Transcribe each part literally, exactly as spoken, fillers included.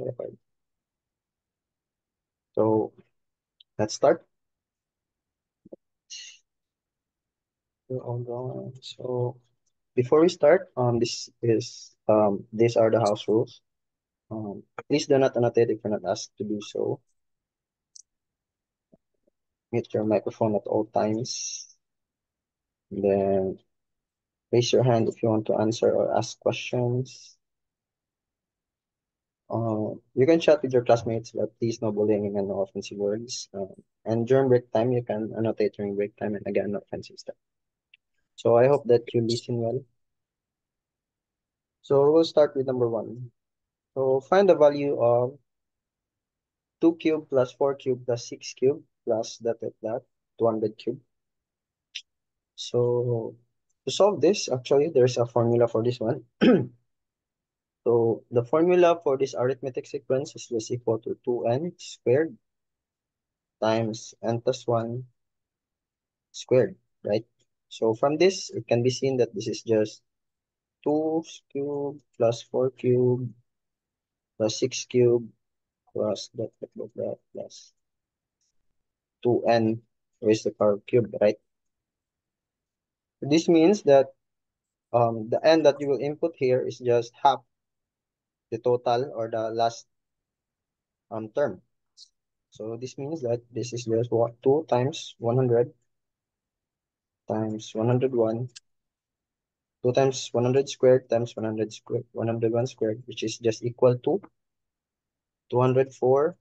five. So let's start. So before we start, um, this is um, these are the house rules. Um, please do not annotate if you're not asked to do so. Mute your microphone at all times. Then raise your hand if you want to answer or ask questions. Uh, you can chat with your classmates, but please no bullying and no offensive words. Uh, and during break time, you can annotate during break time, and again, no offensive stuff. So I hope that you listen well. So we'll start with number one. So find the value of two cube plus four cube plus six cube plus dot dot dot two hundred cube. So to solve this, actually, there's a formula for this one. So the formula for this arithmetic sequence is just equal to two n squared times n plus one squared, right? So from this, it can be seen that this is just two cube plus four cube plus six cube plus dot dot dot dot plus two n raised to the power cube, right? This means that um, the n that you will input here is just half the total or the last um, term. So this means that this is just what two times one hundred times one hundred one, two times one hundred squared times one hundred squared, one hundred one squared, which is just equal to two hundred four,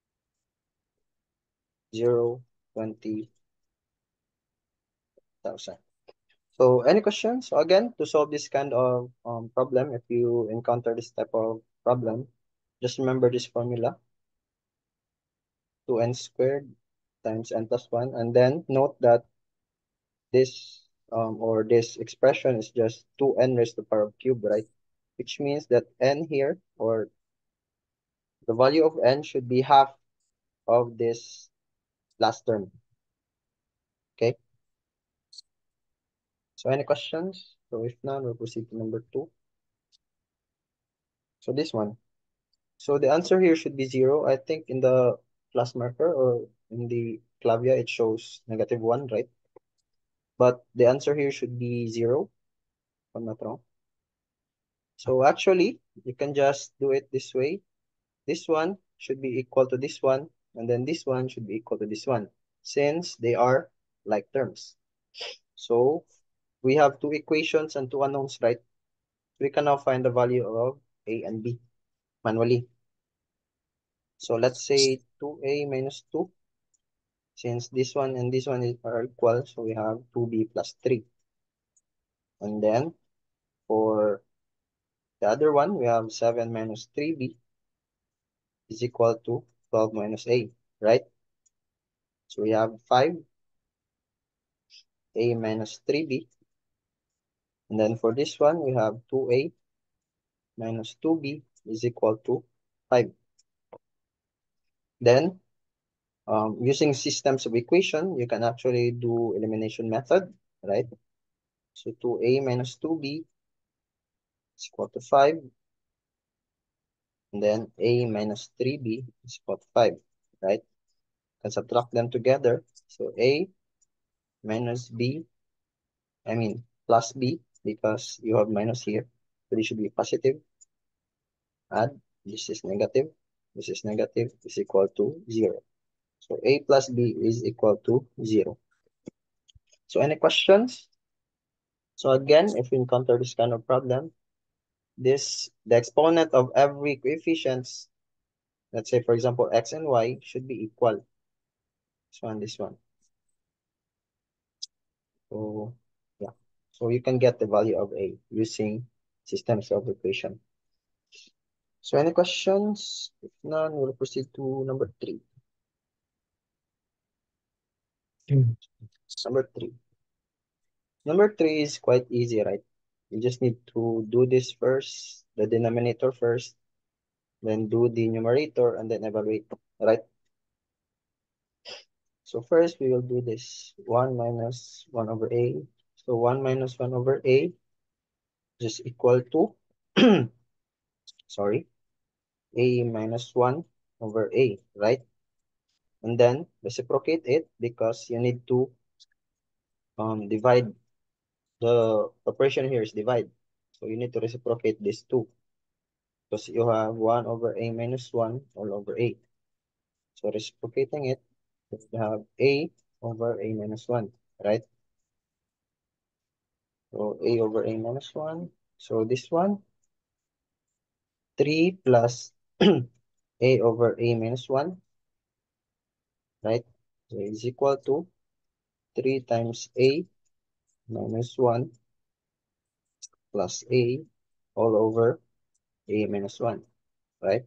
zero, twenty thousand. So any questions? So again, to solve this kind of um, problem, if you encounter this type of problem, just remember this formula, two n squared times n plus one, and then note that this um, or this expression is just two n raised to the power of cube, right? Which means that n here, or the value of n should be half of this last term, okay? So any questions? So if none, we'll proceed to number two. So this one. So the answer here should be zero. I think in the plus marker or in the clavia, it shows negative one, right? But the answer here should be zero, if I'm not wrong. So actually, you can just do it this way. This one should be equal to this one, and then this one should be equal to this one, since they are like terms. So we have two equations and two unknowns, right? We can now find the value of A and B manually. So let's say two A minus two. Since this one and this one are equal, so we have two B plus three. And then for the other one, we have seven minus three B is equal to twelve minus A, right? So we have five A minus three B. And then for this one, we have two A minus two B is equal to five. Then, um, using systems of equation, you can actually do elimination method, right? So two A minus two B is equal to five. And then A minus three B is equal to five, right? You can subtract them together. So A minus B, I mean plus B, because you have minus here. So this should be positive. Add, this is negative. This is negative, is equal to zero. So A plus B is equal to zero. So any questions? So again, if you encounter this kind of problem, this the exponent of every coefficients, let's say for example x and y, should be equal. This one, this one. So yeah. So you can get the value of A using systems of equation. So any questions? If none, we'll proceed to number three. Mm. Number three. Number three is quite easy, right? You just need to do this first, the denominator first, then do the numerator, and then evaluate, right? So first, we will do this one minus one over A. So one minus one over A is equal to, sorry, a minus one over a, right? And then reciprocate it because you need to um, divide. The operation here is divide. So you need to reciprocate this two because you have one over a minus one all over a. So reciprocating it, you have a over a minus one, right? So a over a minus one. So this one, three plus a over a minus one, right? So is equal to three times a minus one plus a all over a minus one, right?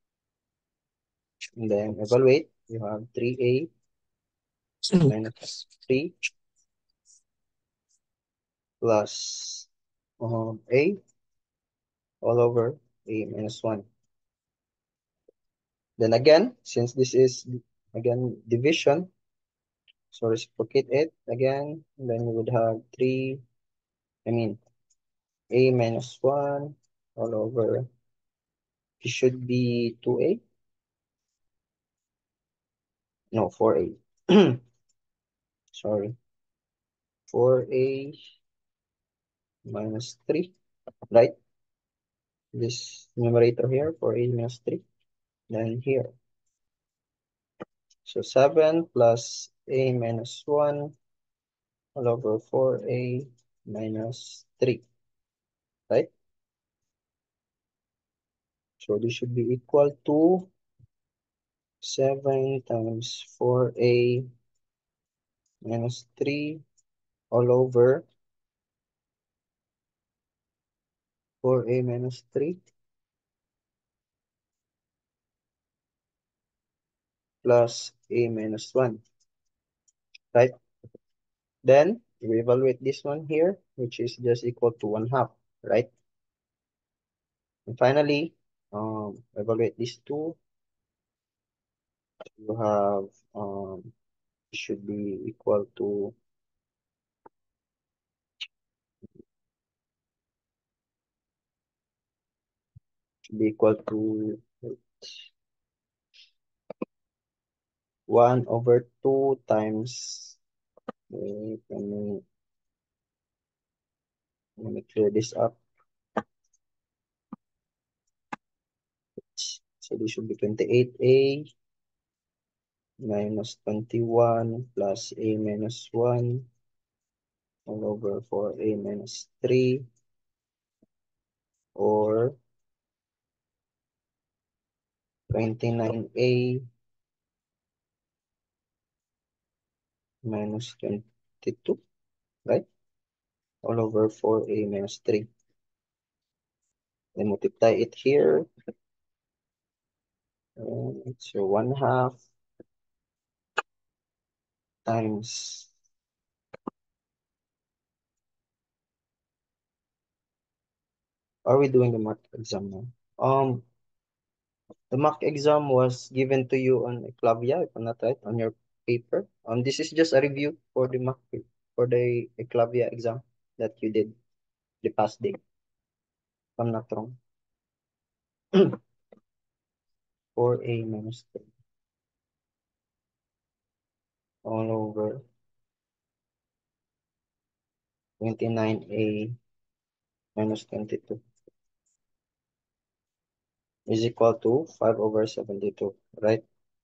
And then evaluate, you have three a minus three plus um, a all over a minus one. Then again, since this is again division, so reciprocate it again, then we would have three, I mean, a minus one all over, it should be two a, no, four a, sorry, four a minus three, right? This numerator here, four a minus three, then here. So seven plus a minus one all over four a minus three, right? So this should be equal to seven times four a minus three all over four a minus three plus a minus one, right? Then we evaluate this one here, which is just equal to one half, right? And finally, um, evaluate these two. You have um, should be equal to should be equal to one over two times. Wait, let me let me clear this up. So this should be twenty-eight a minus twenty-one plus a minus one all over four a minus three, or twenty-nine a minus twenty-two, right? All over four a minus three. Then multiply it here. And so one half times, are we doing the mock exam now? Um, the mock exam was given to you on Eclavia, if I'm not right, on your paper. Um, this is just a review for the mock for the Eclavia exam that you did the past day, if I'm not wrong. four a minus three all over twenty-nine a minus twenty-two is equal to five over seventy-two, right?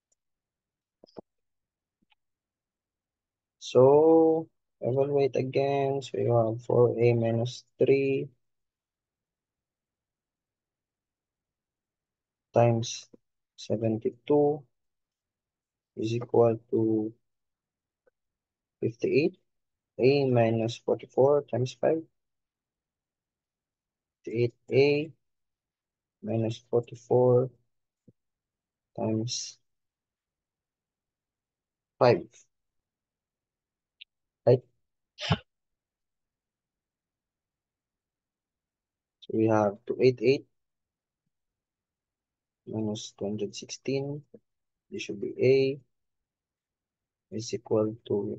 So evaluate again. So you have four a minus three times seventy-two is equal to fifty-eight. A minus forty-four times five. fifty-eight a minus forty-four times five, right? So we have two hundred eighty-eight minus two hundred sixteen. This should be A is equal to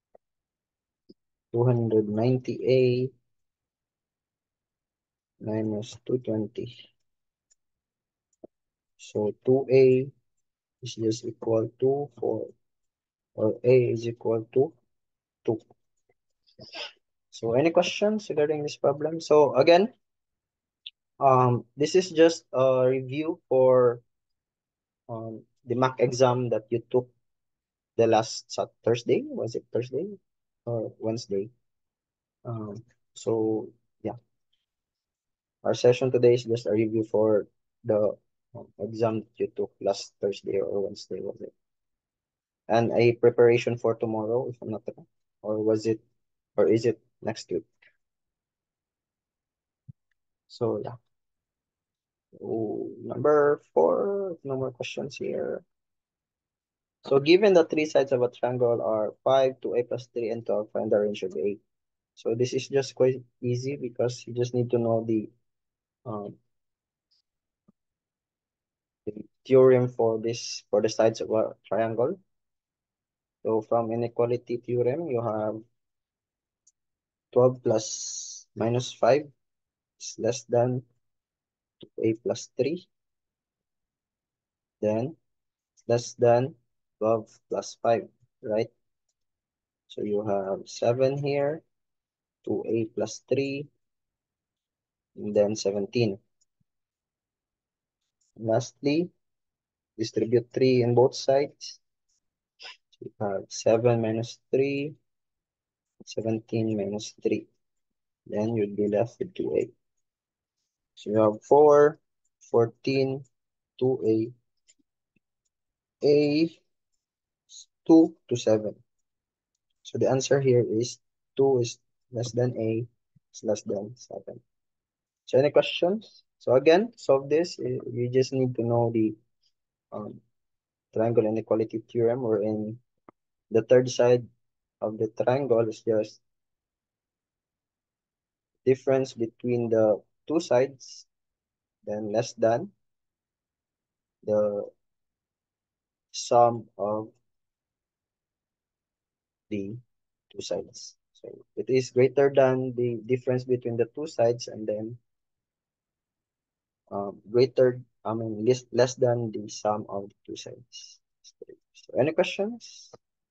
two hundred ninety a minus two hundred twenty. So two A is just equal to four, or A is equal to two. So any questions regarding this problem? So again, um, this is just a review for um, the mock exam that you took the last Sat Thursday. Was it Thursday or Wednesday? Um, so yeah, our session today is just a review for the um, exam that you took last Thursday or Wednesday, was it? And a preparation for tomorrow, if I'm not wrong. Or was it, or is it next week? So yeah. So, number four, no more questions here. So given the three sides of a triangle are five, two a plus three, and twelve, find the range of a. So this is just quite easy because you just need to know the, um, the theorem for this for the sides of a triangle. So from inequality theorem, you have twelve plus minus five is less than two a plus three. Then less than twelve plus five, right? So you have seven here, two a plus three, and then seventeen. Lastly, distribute three in both sides. So you have seven minus three, seventeen minus three. Then you'd be left with two a. So you have four, fourteen, two a, a, two to seven. So the answer here is two is less than a, is less than seven. So any questions? So again, solve this. eh, You just need to know the um, triangle inequality theorem, wherein the third side of the triangle is just difference between the two sides, then less than the sum of the two sides. So it is greater than the difference between the two sides, and then um, greater, I mean, less, less than the sum of the two sides. So any questions?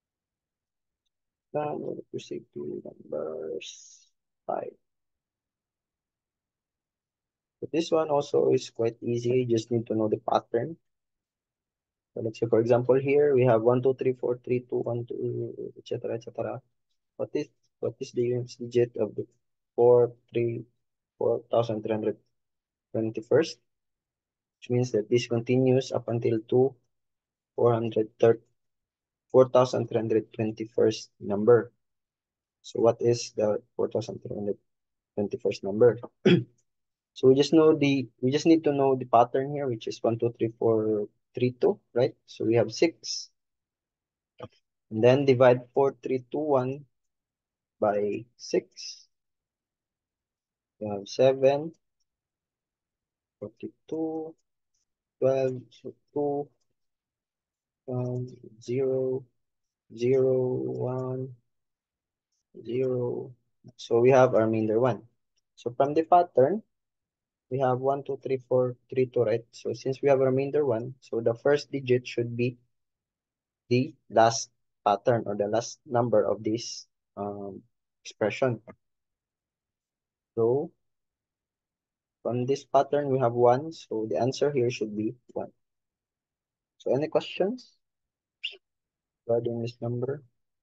Now we'll proceed to numbers five. But this one also is quite easy. You just need to know the pattern. So let's say, for example, here we have one, two, three, four, three, two, one, two, et cetera, et cetera. What is what is the units digit of the four, three, four thousand three hundred twenty-first? Which means that this continues up until two, four hundred thirty, four thousand three hundred twenty-first number. So what is the four thousand three hundred twenty-first number? So we just know the we just need to know the pattern here, which is one, two, three, four, three, two, right? So we have six. And then divide four, three, two, one by six. We have seven, forty-two, twelve, so two, um, zero, zero, one, zero. So we have our remainder one. So from the pattern, we have one, two, three, four, three, two, right? So since we have a remainder one, so the first digit should be the last pattern or the last number of this um, expression. So from this pattern, we have one. So the answer here should be one. So any questions regarding this number?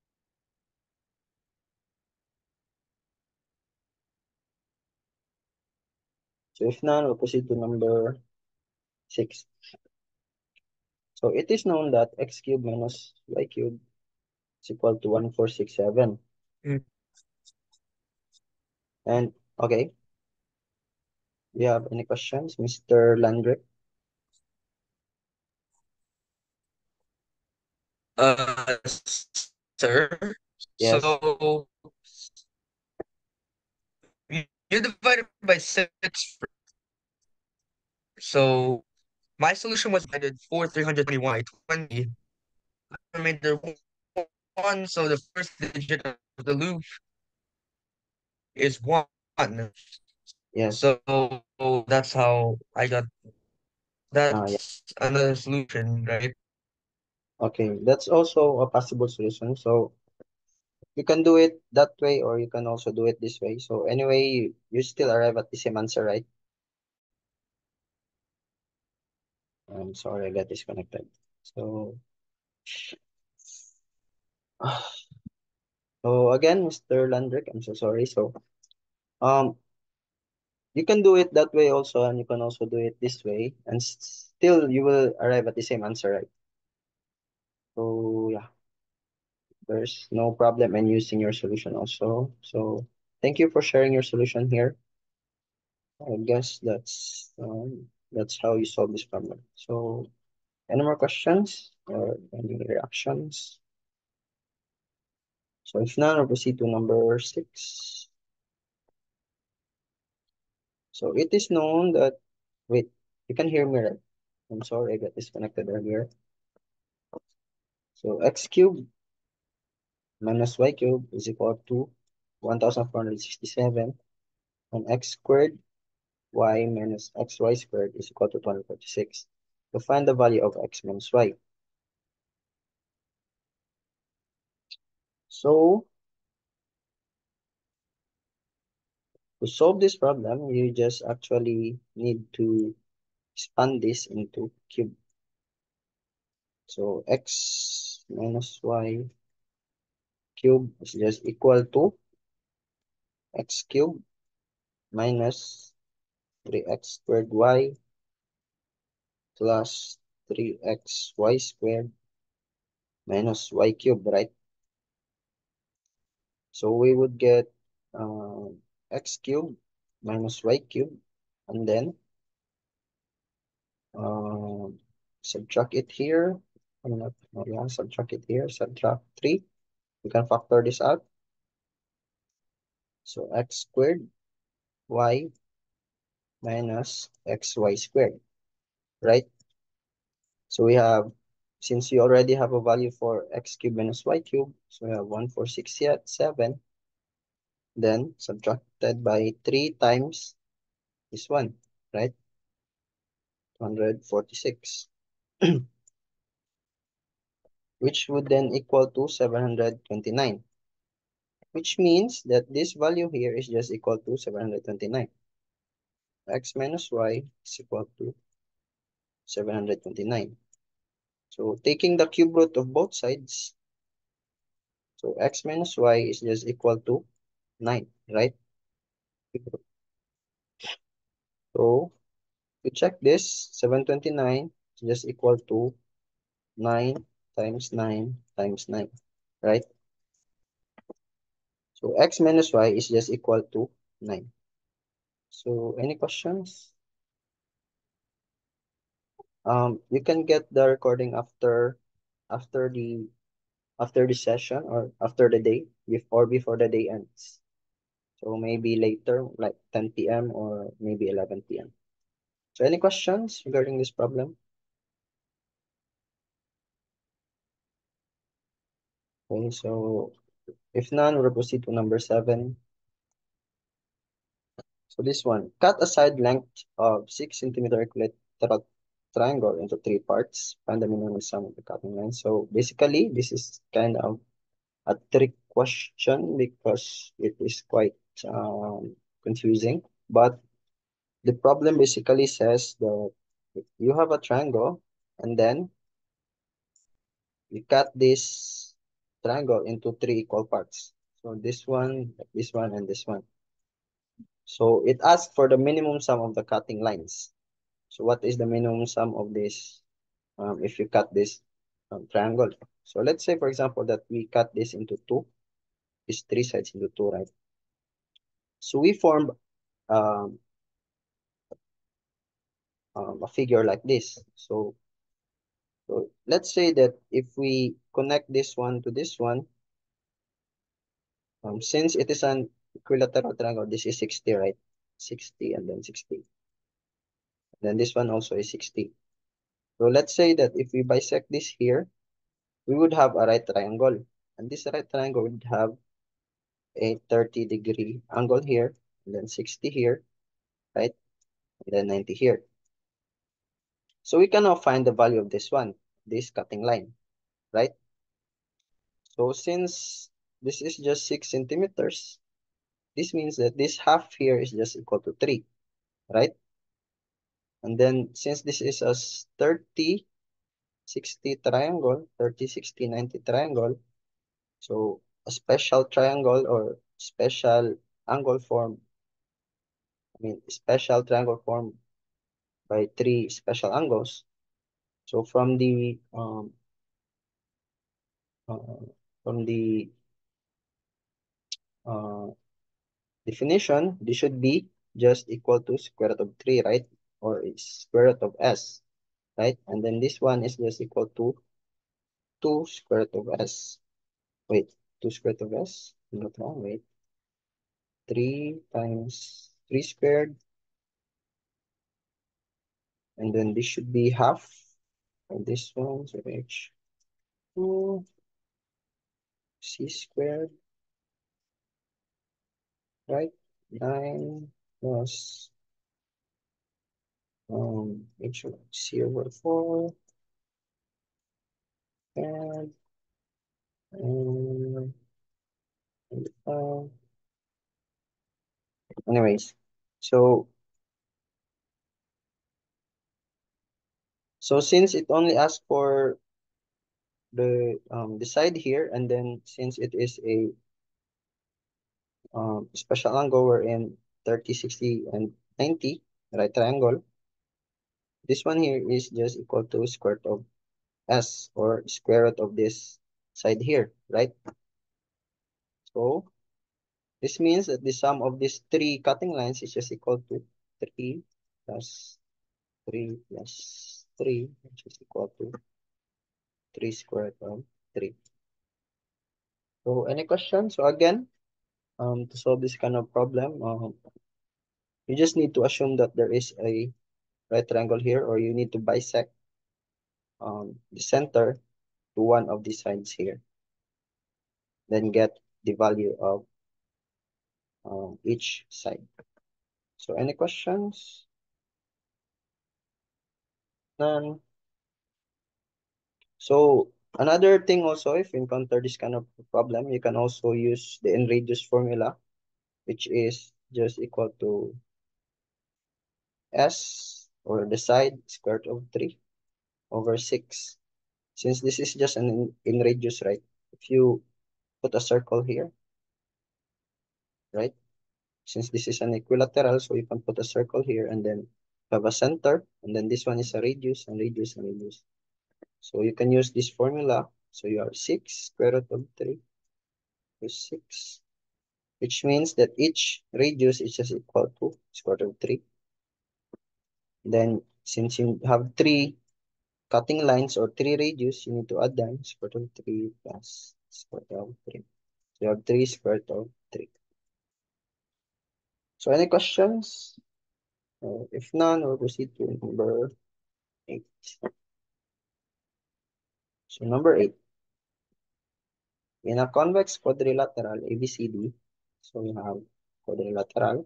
So if none, we'll proceed to number six. So it is known that x cubed minus y cubed is equal to one four six seven. Mm. And okay, do you have any questions, Mister Landrick? Uh, sir. Yes. So you you divided by six. So my solution was divided for three hundred twenty-one by twenty. Remainder one. So the first digit of the loop is one. Yes. So that's how I got Ah, yeah. That's another solution, right? Okay, that's also a possible solution. So you can do it that way, or you can also do it this way. So anyway, you, you still arrive at the same answer, right? I'm sorry, I got disconnected. So, so again, mister Landrick, I'm so sorry. So, um, you can do it that way also, and you can also do it this way, and s- still you will arrive at the same answer, right? So yeah, there's no problem in using your solution also. So thank you for sharing your solution here. I guess that's um, that's how you solve this problem. So any more questions or any reactions? So if none, we'll proceed to number six. So it is known that, wait, you can hear me, right? I'm sorry, I got disconnected earlier. So x cubed minus y cubed is equal to one thousand four hundred sixty-seven, and x squared y minus xy squared is equal to two hundred forty-six. To find the value of x minus y. So to solve this problem, you just actually need to expand this into cube. So x minus y cube is just equal to x cube minus three x squared y plus three x y squared minus y cube, right? So we would get uh, x cube minus y cube, and then uh, subtract it here. I'm not, oh yeah, subtract it here, subtract three. We can factor this out. So x squared y minus xy squared, right? So we have, since you already have a value for x cube minus y cube, so we have one four six seven, then subtracted by three times this one, right? one hundred forty-six, which would then equal to seven hundred twenty-nine, which means that this value here is just equal to seven hundred twenty-nine. X minus y is equal to seven hundred twenty-nine. So taking the cube root of both sides, so x minus y is just equal to nine, right? So to check this, seven hundred twenty-nine is just equal to nine times nine times nine, right? So x minus y is just equal to nine. So any questions? Um, you can get the recording after after the after the session or after the day before before the day ends. So maybe later, like ten p m or maybe eleven p m. So any questions regarding this problem? Okay, so if none, we'll proceed to number seven. So this one, cut a side length of six centimeter equilateral triangle into three parts. Find the minimum sum of the cutting lines. So basically, this is kind of a trick question because it is quite um, confusing. But the problem basically says that you have a triangle and then you cut this triangle into three equal parts. So this one, this one, and this one. So it asks for the minimum sum of the cutting lines. So what is the minimum sum of this um, if you cut this um, triangle? So let's say, for example, that we cut this into two, these three sides into two, right? So we form um, um, a figure like this. So, so let's say that if we connect this one to this one, um, since it is an equilateral triangle, this is sixty, right? sixty and then sixty. Then this one also is sixty. So let's say that if we bisect this here, we would have a right triangle. And this right triangle would have a thirty degree angle here, and then sixty here, right? And then ninety here. So we can now find the value of this one, this cutting line, right? So since this is just six centimeters, this means that this half here is just equal to three, right? And then since this is a thirty, sixty triangle, thirty, sixty, ninety triangle, so a special triangle or special angle form, I mean, special triangle formed by three special angles. So from the um, uh, from the uh, definition, this should be just equal to square root of three, right? Or it's square root of s, right? And then this one is just equal to two square root of s. Wait, two square root of s? Not wrong, wait. three times three squared, and then this should be half of this one, so h two c squared, right? nine plus um h c over four, and, and, and uh, anyways, so so since it only asks for the um the side here, and then since it is a um special angle we're in thirty, sixty, and ninety, right triangle, this one here is just equal to square root of s, or square root of this side here, right? So this means that the sum of these three cutting lines is just equal to three plus three plus three, which is equal to three squared of three. So any questions? So again, um, to solve this kind of problem, um, you just need to assume that there is a right triangle here, or you need to bisect um, the center to one of the sides here. Then get the value of um, each side. So any questions? None. So another thing also, if you encounter this kind of problem, you can also use the n radius formula, which is just equal to s, or the side, square root of three over six. Since this is just an in, in radius, right? If you put a circle here, right? Since this is an equilateral, so you can put a circle here and then have a center, and then this one is a radius and radius and radius. So you can use this formula. So you have six square root of three plus six, which means that each radius is just equal to square root of three. Then since you have three cutting lines or three radius, you need to add them square root of three plus square root of three. So you have three square root of three. So any questions? Uh, if none, we'll proceed to number eight. So number eight, in a convex quadrilateral A B C D, so we have quadrilateral.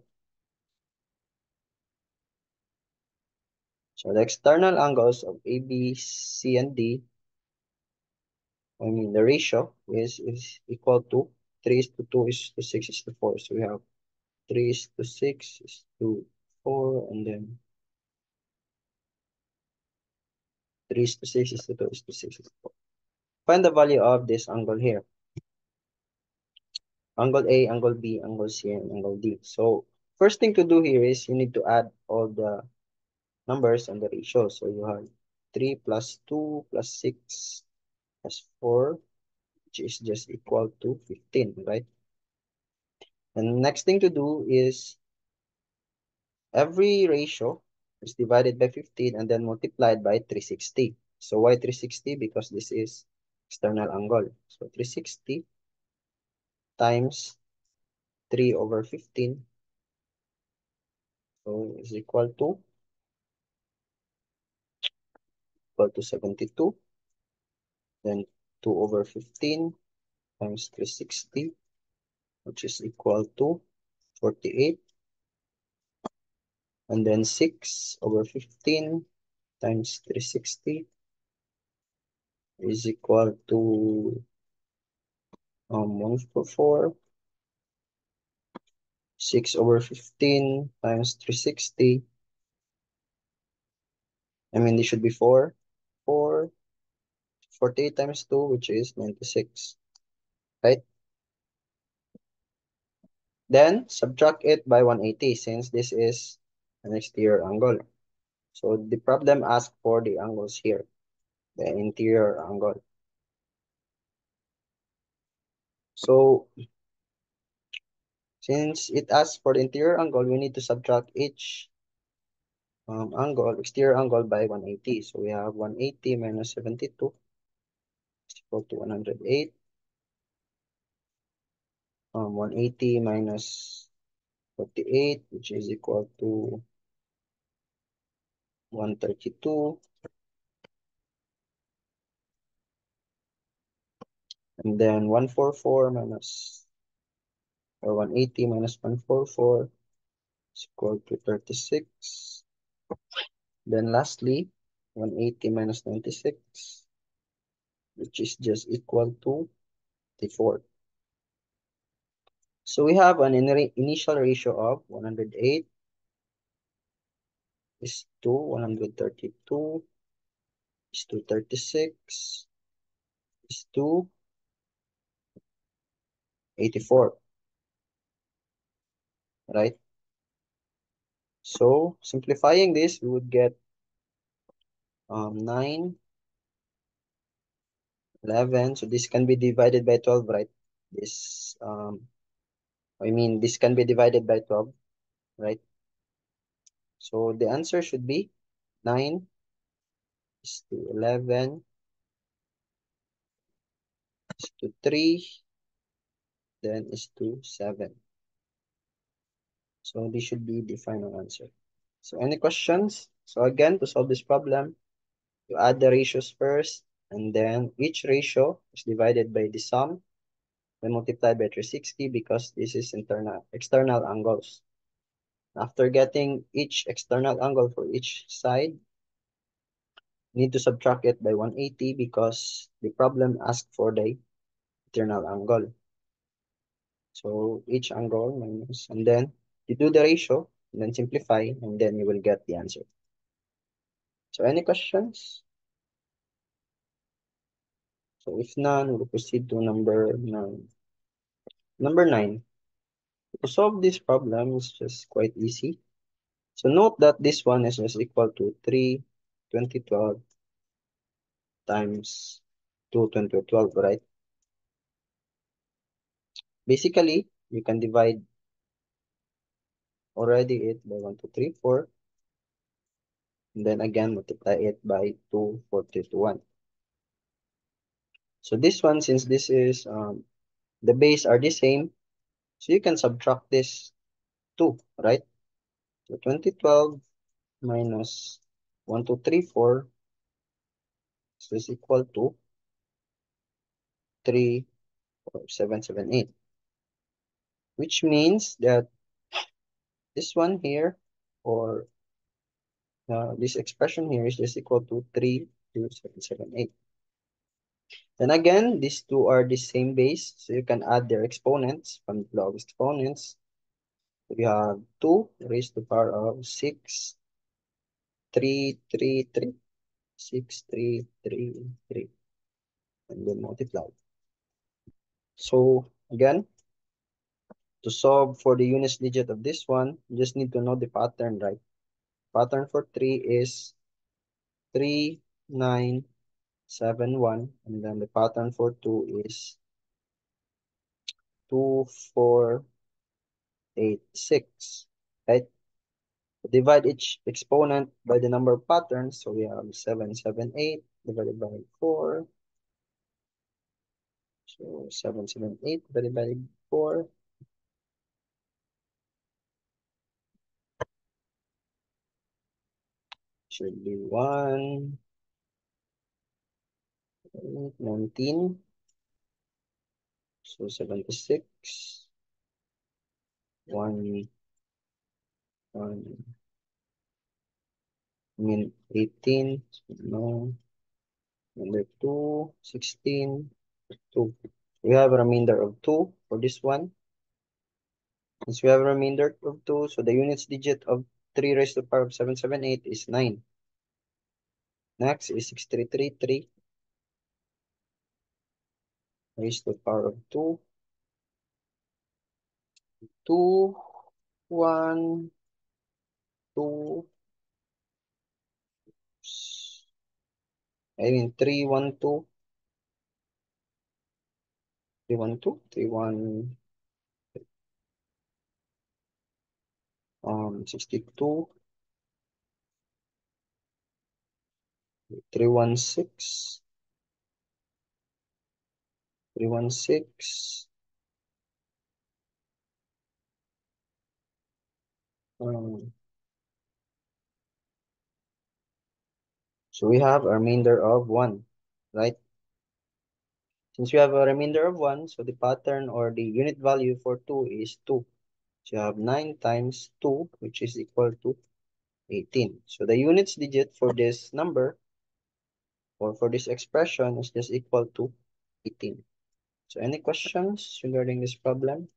So the external angles of A, B, C, and D, I mean the ratio is, is equal to three is to two is to six is to four. So we have three is to six is to four, and then three is to six is to two is to six is to four. Find the value of this angle here. Angle A, angle B, angle C, and angle D. So first thing to do here is you need to add all the numbers and the ratio. So you have three plus two plus six plus four, which is just equal to fifteen, right? And next thing to do is every ratio is divided by fifteen and then multiplied by three hundred sixty. So why three hundred sixty? Because this is external angle. So three hundred sixty times three over fifteen, so is equal to equal to seventy-two. Then two over fifteen times three hundred sixty, which is equal to forty-eight. And then six over fifteen times three hundred sixty is equal to um, one hundred forty-four. six over fifteen times three hundred sixty. I mean, this should be four. four. forty-eight times two, which is ninety-six. Right? Then, subtract it by one hundred eighty since this is an exterior angle. So, the problem asks for the angles here, the interior angle. So, since it asks for the interior angle, we need to subtract each um, angle, exterior angle by one hundred eighty. So, we have one hundred eighty minus seventy-two is equal to one hundred eight. Um, one hundred eighty minus forty-eight, which is equal to one hundred thirty-two. And then one hundred forty-four minus, or one hundred eighty minus one hundred forty-four is equal to thirty-six. Then lastly, one hundred eighty minus ninety-six, which is just equal to thirty-four. So we have an in initial ratio of one hundred eight is to one hundred thirty-two is to thirty-six is to eighty-four, right? So simplifying this, we would get um, nine, eleven. So this can be divided by twelve, right? This, um, I mean, this can be divided by twelve, right? So the answer should be nine is to eleven is to three, then is to seven. So this should be the final answer. So any questions? So again, to solve this problem, you add the ratios first, and then each ratio is divided by the sum, then multiplied by three hundred sixty because this is internal external angles. After getting each external angle for each side, need to subtract it by one hundred eighty because the problem asked for the internal angle. So each angle minus, and then you do the ratio, and then simplify, and then you will get the answer. So any questions? So if none, we'll proceed to number nine. Number nine. To solve this problem is just quite easy. So note that this one is just equal to three twenty twelve times two twenty twelve, right? Basically, you can divide already it by one, two, three, four, and then again multiply it by two, four, three, two, one. So this one, since this is um, the base are the same, so you can subtract this two, right? So twenty twelve minus one, two, three, four is equal to three, four, seven, seven, eight, which means that this one here, or uh, this expression here is just equal to three, two, seven, seven, eight. Then again, these two are the same base, so you can add their exponents from the law of exponents. We have two raised to the power of six, three, three, three, six, three, three, three, and then multiply. So again, to solve for the units digit of this one, you just need to know the pattern, right? Pattern for three is three, nine, seven, one, and then the pattern for two is two, four, eight, six, right? Divide each exponent by the number of patterns. So we have seven, seven, eight divided by four. So seven, seven, eight divided by four. Should be one, eight, nineteen. So seventy-six. One, one, I mean eighteen, no, number two, sixteen, two. We have a remainder of two for this one. Since we have a remainder of two, so the units digit of three raised to the power of seven seven eight is nine. Next is six three three three raised to the power of two. two, one, two, I mean three one two, three one two, three one, um, sixty-two, three one six, three one six, um, so we have a remainder of one, right? Since we have a remainder of one, so the pattern or the unit value for two is two. So you have nine times two, which is equal to eighteen. So the units digit for this number or for this expression is just equal to eighteen. So any questions regarding this problem?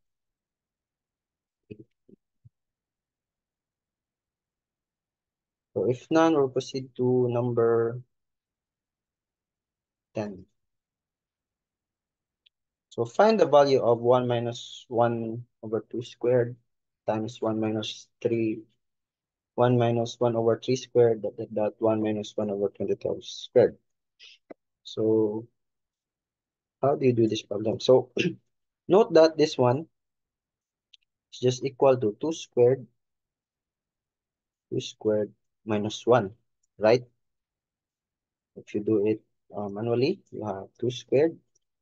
So if none, we'll proceed to number ten. So find the value of one minus one over two squared times one minus three, one minus one over three squared, dot, dot, dot, one minus one over twenty-two squared. So how do you do this problem? So note that this one is just equal to two squared, two squared minus one, right? If you do it uh, manually, you have two squared.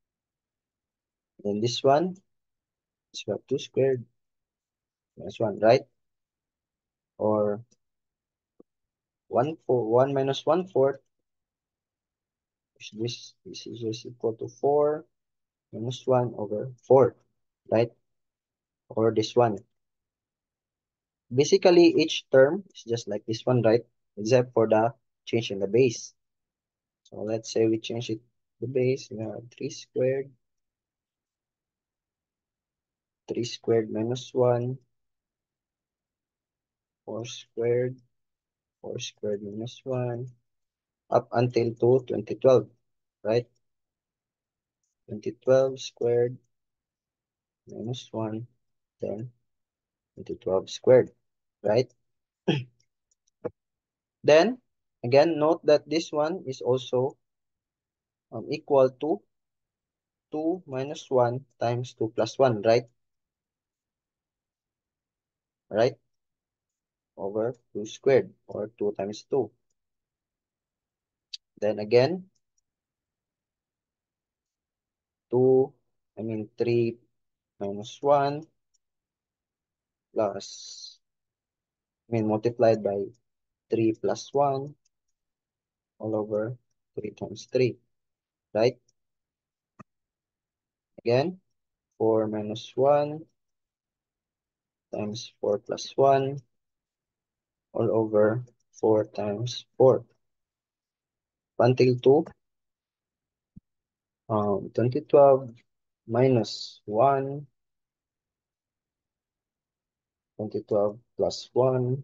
Then this one is you have two squared minus one, right? Or one four one minus one fourth, which this this is just equal to four minus one over four, right? Or this one. Basically, each term is just like this one, right? Except for the change in the base. So let's say we change it the base. We have three squared, three squared minus one, four squared, four squared minus one, up until to twenty twelve, right? twenty twelve squared minus one, then twenty twelve squared, right? Then, again, note that this one is also um, equal to two minus one times two plus one, right? Right? Over two squared, or two times two. Then again, two, I mean three minus one plus, I mean multiplied by three plus one all over three times three, right? Again, four minus one times four plus one all over four times four. Until two, um, twenty twelve minus one, twenty twelve plus one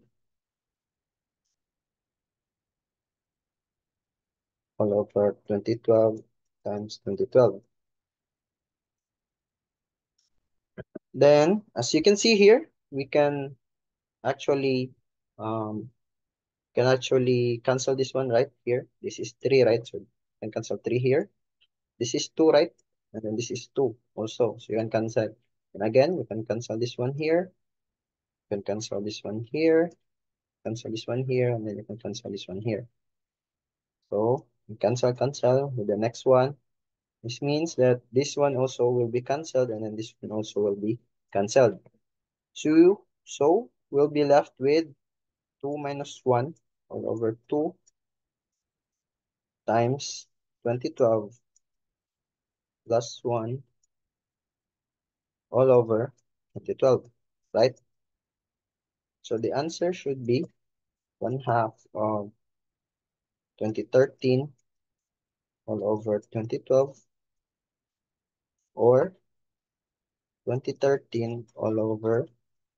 all over twenty twelve times twenty twelve. Then, as you can see here, we can actually um, can actually cancel this one right here. This is three, right? So you can cancel three here. This is two, right? And then this is two also. So you can cancel. And again, we can cancel this one here. You can cancel this one here. Cancel this one here. And then you can cancel this one here. So you cancel, cancel with the next one. This means that this one also will be cancelled, and then this one also will be cancelled. So, so we'll be left with two minus one all over two times twenty twelve plus one all over twenty twelve, right? So the answer should be one half of twenty thirteen all over twenty twelve, or twenty thirteen all over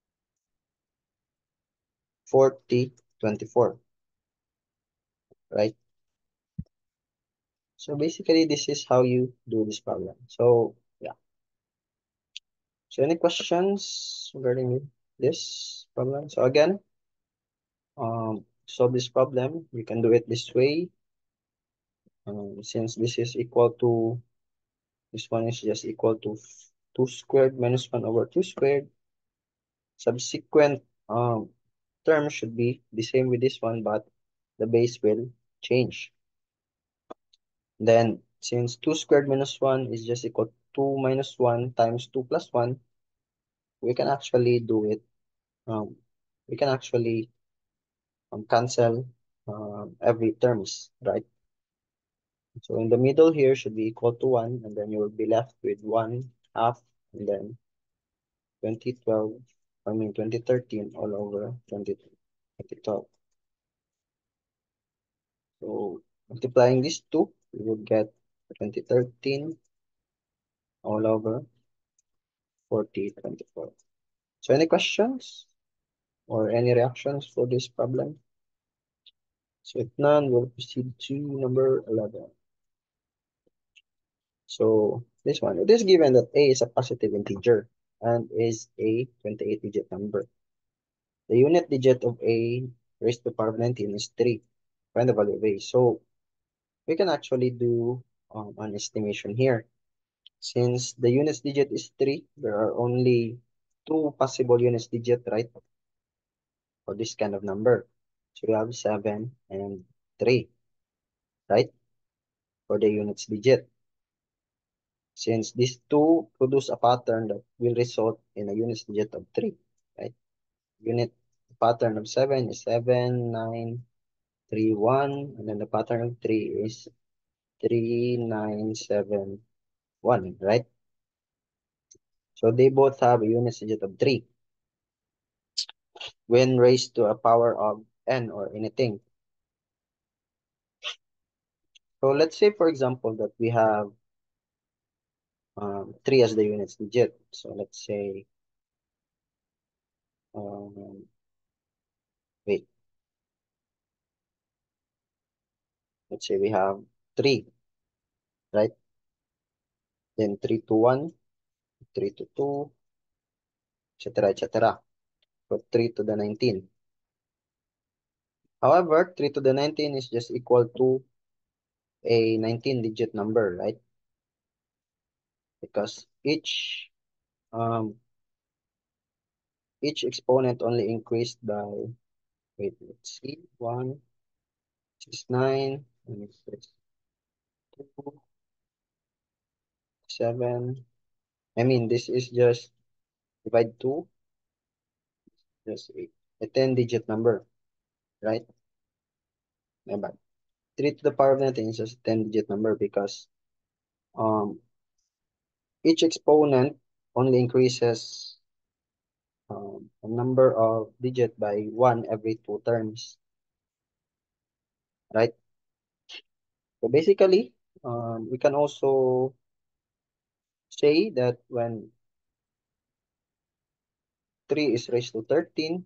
forty twenty-four, right? So basically, this is how you do this problem. So yeah. So any questions regarding this problem? So again, um, to solve this problem, you can do it this way. Um, since this is equal to, this one is just equal to two squared minus one over two squared. Subsequent um, term should be the same with this one, but the base will change. Then, since two squared minus one is just equal to two minus one times two plus one, we can actually do it. Um, we can actually um, cancel um, every terms, right? So in the middle here should be equal to one, and then you will be left with one half, and then twenty twelve, I mean twenty thirteen all over twenty twelve. So multiplying these two, we would get twenty thirteen all over forty twenty-four. So any questions or any reactions for this problem? So if none, we'll proceed to number eleven. So this one, it is given that A is a positive integer and is a twenty-eight digit number. The unit digit of A raised to the power of nineteen is three. Find the value of A. So we can actually do um, an estimation here. Since the units digit is three, there are only two possible units digit, right, for this kind of number. So we have seven and three, right, for the units digit. Since these two produce a pattern that will result in a units digit of three, right? Unit pattern of seven is seven, nine, three, one, and then the pattern of three is three, nine, seven, one, right? So they both have a units digit of three when raised to a power of n or anything. So let's say, for example, that we have um, three as the units digit. So let's say, um, wait, let's say we have three, right? Then three to one, three to two, et cetera, et cetera. So three to the nineteen. However, three to the nineteen is just equal to a nineteen digit number, right? Because each um each exponent only increased by, wait, let's see, one, six, nine, and six, two, seven. I mean, this is just divide two, just a, a ten digit number, right? My bad. three to the power of nineteen is just a ten digit number because um each exponent only increases um, a number of digit by one every two terms, right? So basically, um, we can also say that when three is raised to thirteen,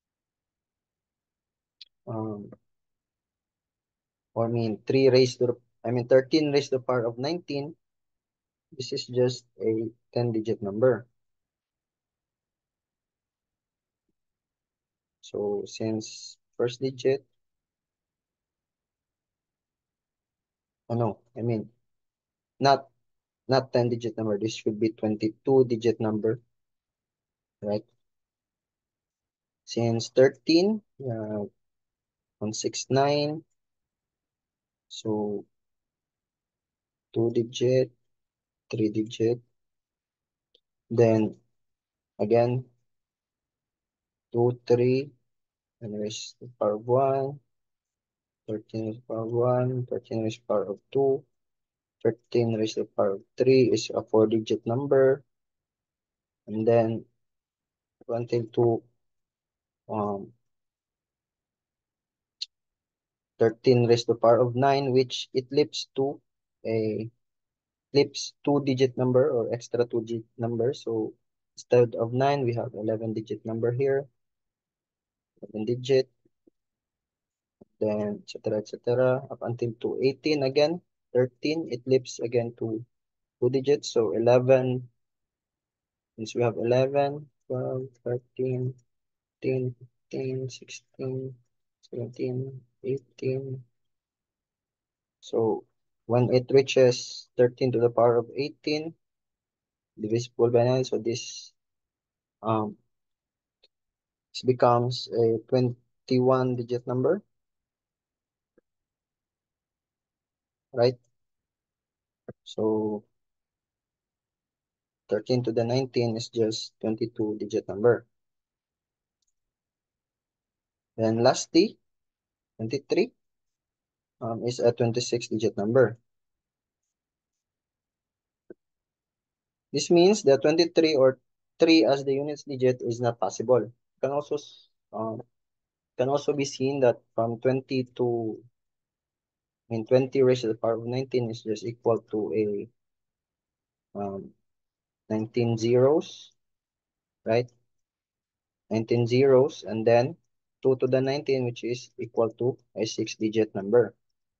um, or I mean three raised to, the, I mean thirteen raised to the power of nineteen, this is just a ten digit number. So since first digit, oh no, I mean not not ten digit number, this should be twenty-two digit number, right? Since thirteen, uh, one six nine, so two digit, three digit, then again two, three, and raised to the power of one, thirteen raised to the power of one, thirteen raised to the power of two, thirteen raised to the power of three is a four digit number, and then until to um thirteen raised to the power of nine, which it flips to a flips two-digit number or extra two-digit number. So instead of nine, we have eleven-digit number here, eleven-digit, then et cetera, et cetera, up until to eighteen again. thirteen, it flips again to two digits. So eleven, since we have eleven, twelve, thirteen, fourteen, fifteen, sixteen, seventeen, eighteen. So when it reaches thirteen to the power of eighteen, divisible by nine, so this um this becomes a twenty-one digit number, right? So thirteen to the nineteen is just twenty-two digit number. Then lastly, twenty-three um, is a twenty-six digit number. This means that twenty-three or three as the units digit is not possible. Can also um, can also be seen that from twenty to I mean twenty raised to the power of nineteen is just equal to a um, nineteen zeros, right? nineteen zeros, and then two to the nineteen, which is equal to a six digit number.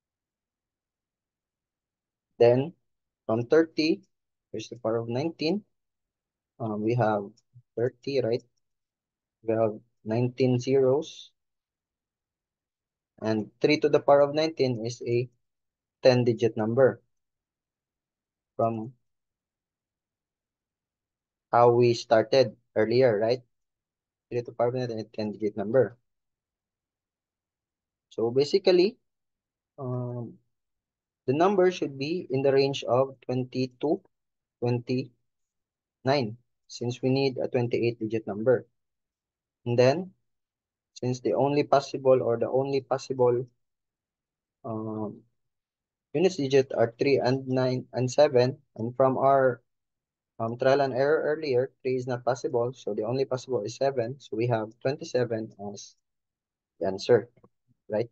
Then from thirty raised to the power of nineteen, um, we have thirty, right? We have nineteen zeros, and three to the power of nineteen is a ten digit number from how we started earlier, right? three to the power of nineteen is a ten digit number. So basically, um, the number should be in the range of twenty to twenty-nine, since we need a twenty-eight digit number. And then, since the only possible or the only possible um, units digit are three and nine and seven, and from our um, trial and error earlier, three is not possible, so the only possible is seven. So we have twenty-seven as the answer, right?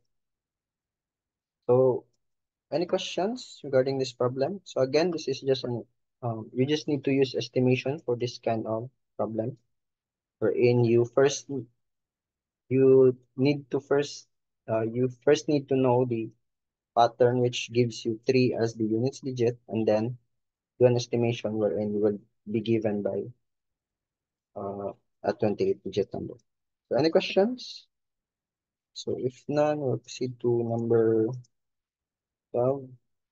So any questions regarding this problem? So again, this is just an, um, you just need to use estimation for this kind of problem, wherein you first, you need to first, uh, you first need to know the pattern which gives you three as the units digit, and then do an estimation wherein you will be given by uh, a twenty-eight digit number. So any questions? So if none, we'll proceed to number twelve.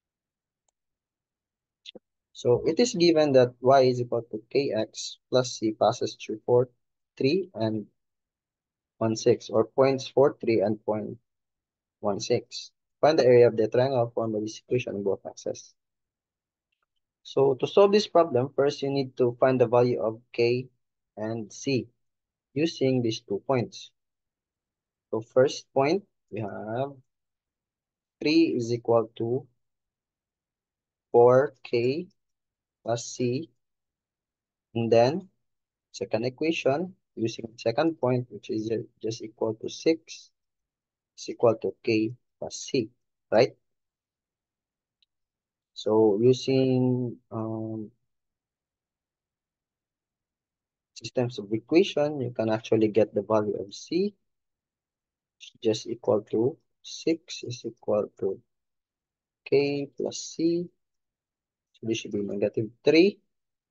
So it is given that y is equal to kx plus c passes through four, three, and one, six, or points four, three, and point one, six. Find the area of the triangle formed by this equation on both axes. So to solve this problem, first you need to find the value of k and c using these two points. So first point, we have three is equal to four k plus c, and then second equation using second point, which is just equal to six, is equal to k plus c, right? So using um, systems of equation, you can actually get the value of c just equal to six is equal to k plus c. So this should be negative three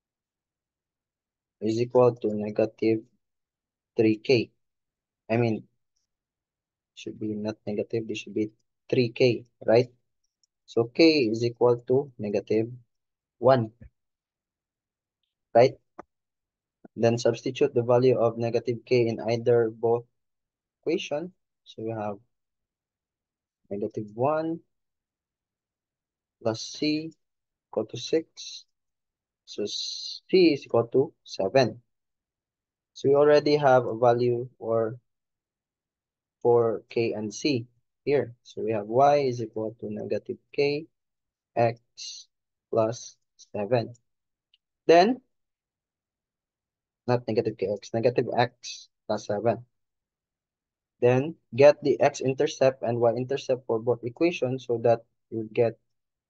is equal to negative three k. I mean, should be not negative, this should be three k, right? So k is equal to negative one, right? Then substitute the value of negative k in either both equation. So we have negative one plus c equal to six. So c is equal to seven. So we already have a value for, for k and c here. So we have y is equal to negative k x plus seven. Then, not negative kx, negative x plus seven. Then get the x-intercept and y-intercept for both equations so that you get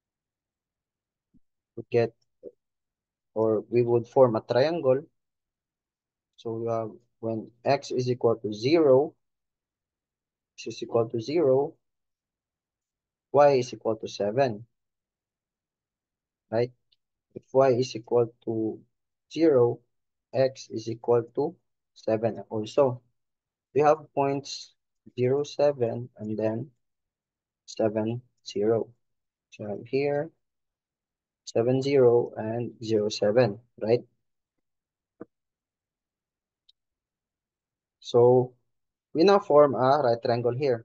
you get or we would form a triangle. So uh, when x is equal to zero, x is equal to zero, y is equal to seven, right? If y is equal to zero, x is equal to seven also. We have points zero, seven, and then seven, zero. So here, seven, zero, and zero, seven, right? So we now form a right triangle here.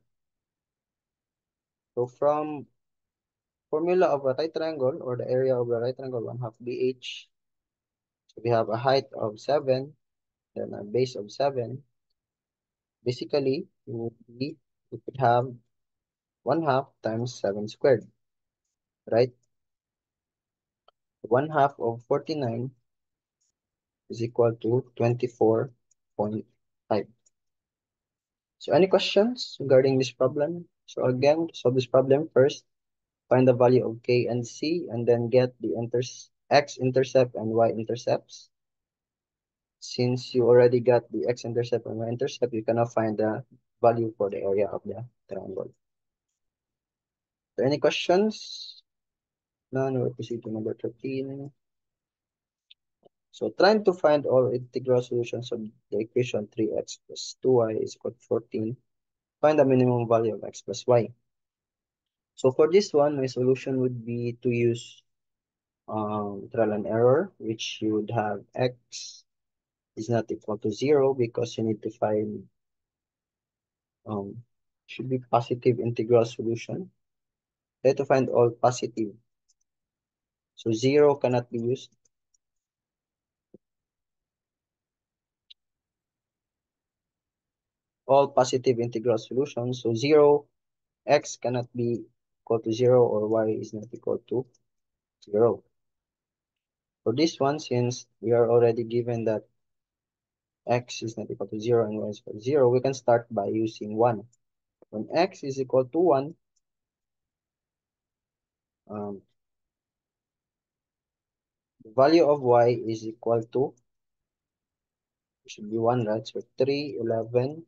So from formula of a right triangle or the area of a right triangle, one half B H. So we have a height of seven, then a base of seven. Basically, we, we could have one half times seven squared, right? One half of forty-nine is equal to twenty-four point five. So any questions regarding this problem? So again, to solve this problem first, find the value of k and c, and then get the inter x-intercept and y-intercepts. Since you already got the x-intercept and y-intercept, you cannot find the value for the area of the triangle. So any questions? None, we'll proceed to number thirteen. So trying to find all integral solutions of the equation three x plus two y is equal to fourteen. Find the minimum value of x plus y. So for this one, my solution would be to use um, trial and error, which you would have x is not equal to zero because you need to find um, should be positive integral solution. Try to find all positive. So zero cannot be used. All positive integral solutions. So zero, x cannot be equal to zero or y is not equal to zero. For this one, since we are already given that x is not equal to zero and y is equal to zero, we can start by using one. When x is equal to one, um, the value of y is equal to, should be one, right? So three, eleven,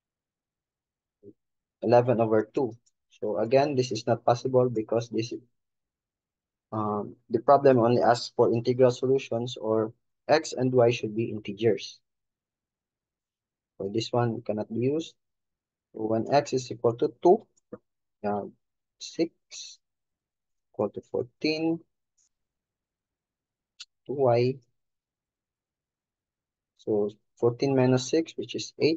eleven over two. So again, this is not possible because this um, the problem only asks for integral solutions or x and y should be integers. So this one cannot be used. So when x is equal to two, uh, six equal to fourteen, two y. So fourteen minus six, which is eight,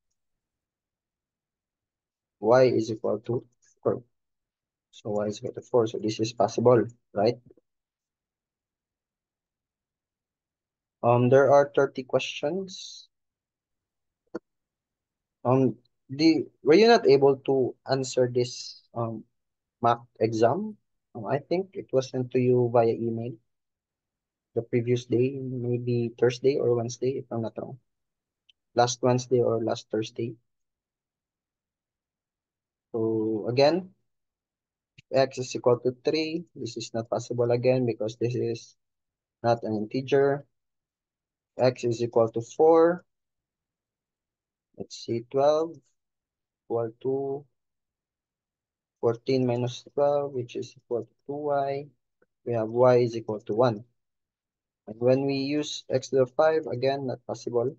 y is equal to four. So y is equal to four. So this is possible, right? Um, there are thirty questions. Um, the were you not able to answer this um mock exam? Um, I think it was sent to you via email the previous day, maybe Thursday or Wednesday, if I'm not wrong. Last Wednesday or last Thursday. So again, x is equal to three. This is not possible again because this is not an integer. X is equal to four. Let's see, twelve equal to fourteen minus twelve, which is equal to two y. We have y is equal to one. And when we use x to the five, again, not possible.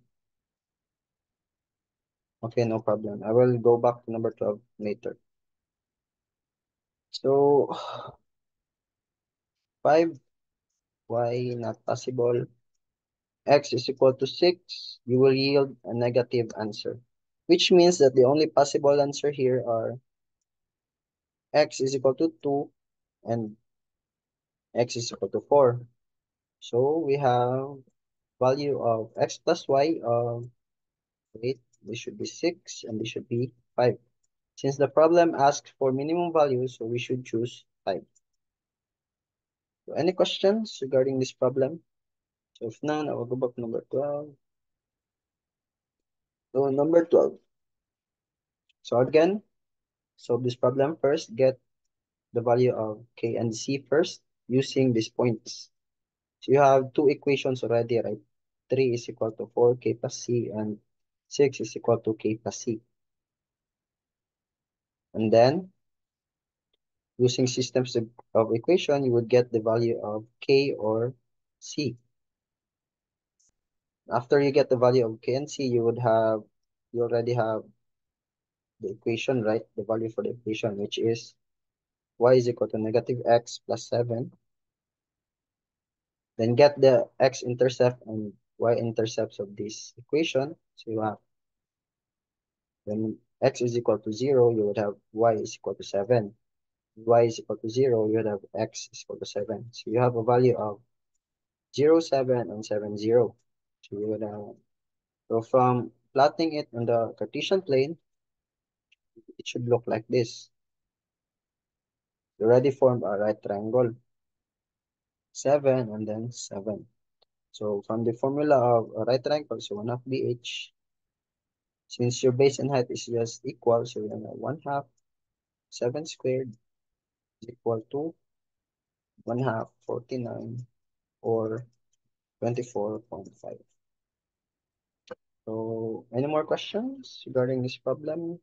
Okay, no problem. I will go back to number twelve later. So, five y not possible. X is equal to six. You will yield a negative answer, which means that the only possible answer here are x is equal to two and x is equal to four. So we have value of x plus y of eight. This should be six and this should be five. Since the problem asks for minimum value, so we should choose five. So any questions regarding this problem? So if none, I will go back to number twelve. So number twelve. So again, solve this problem first. Get the value of k and c first using these points. So you have two equations already, right? three is equal to four k plus c and six is equal to k plus c. And then using systems of, of equation, you would get the value of k or c. After you get the value of k and c, you would have, you already have the equation, right? The value for the equation, which is y is equal to negative x plus seven. Then get the x-intercept and y-intercepts of this equation. So you have, when x is equal to zero, you would have y is equal to seven. Y is equal to zero, you would have x is equal to seven. So you have a value of zero, seven, and seven, zero. So you would have, so from plotting it on the Cartesian plane, it should look like this. You already formed a right triangle, seven and then seven. So from the formula of a right triangle, so one half B H, since your base and height is just equal, so you're gonna one half seven squared is equal to one half forty-nine or twenty-four point five. So any more questions regarding this problem?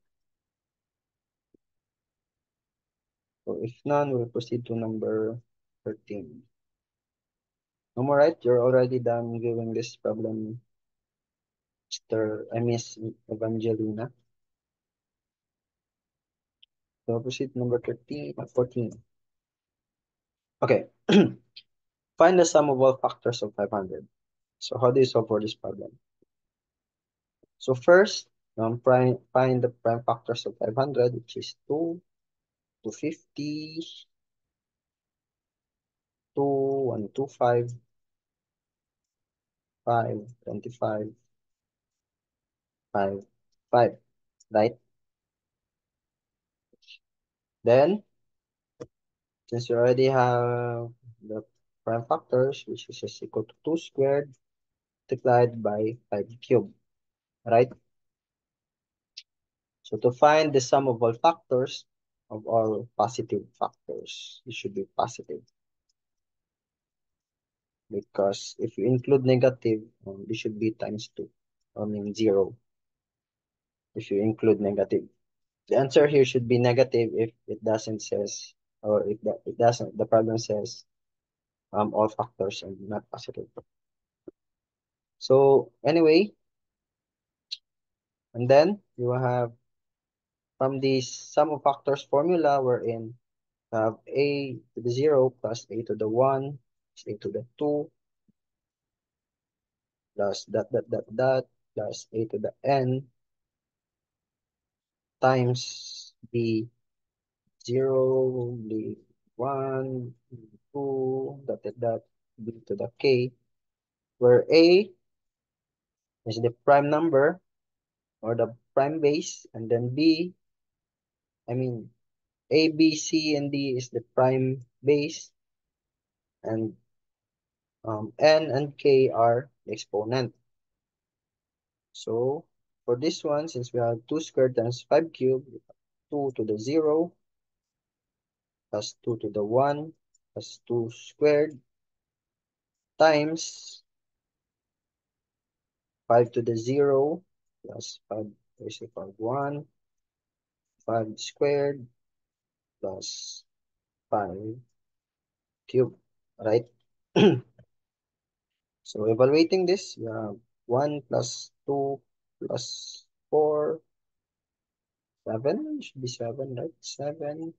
So if none, we'll proceed to number thirteen. No more, right? You're already done viewing this problem, Mister I Miss Evangelina. So we'll proceed to number thirteen, uh, fourteen. Okay. Find the sum of all factors of five hundred. So how do you solve for this problem? So first, um, prime, find the prime factors of five hundred, which is two, two fifty, two, one twenty-five, five, twenty-five, five, five, right? Then, since you already have the prime factors, which is just equal to two squared multiplied by five cubed, right? So to find the sum of all factors of all positive factors, it should be positive. Because if you include negative, um, it should be times two. I mean zero if you include negative. The answer here should be negative if it doesn't says, or if that it doesn't, the problem says um all factors and not positive. So anyway, and then you will have from the sum of factors formula wherein you have a to the zero plus a to the one plus a to the two plus dot dot dot dot plus a to the n times the zero, the one, two, dot dot dot b to the k, where a is the prime number or the prime base, and then b, I mean a, b, c, and d is the prime base, and um, n and k are the exponent. So for this one, since we have two squared times five cubed, two to the zero plus two to the one plus two squared times five to the zero plus five is equal to one, five squared plus five cubed, right? So evaluating this, we have one plus two plus four, seven, should be seven, right? seven,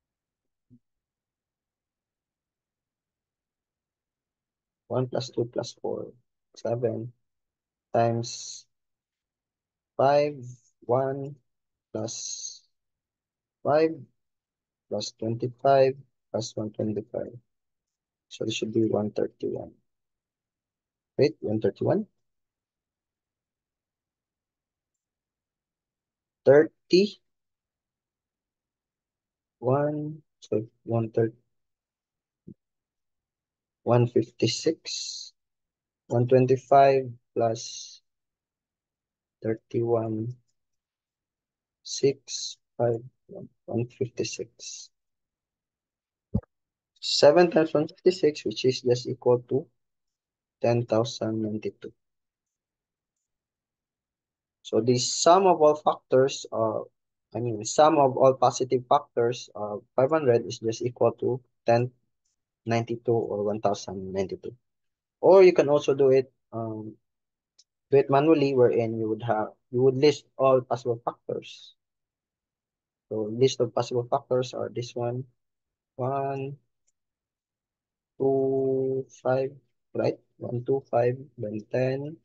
one plus two plus four, seven, times five, one plus five plus twenty-five plus one hundred twenty-five. So it should be one hundred thirty-one. Wait, one hundred thirty-one? thirty, one, so one thirty, one fifty-six, one twenty-five plus thirty-one six, five, one fifty-six. seven times one fifty-six, which is just equal to ten thousand ninety-two. So the sum of all factors, uh, I mean, sum of all positive factors of five hundred is just equal to ten ninety-two or one thousand ninety-two. Or you can also do it, um, do it manually, wherein you would have, you would list all possible factors. So list of possible factors are this one, one, two, five, right? One, two, five, then ten,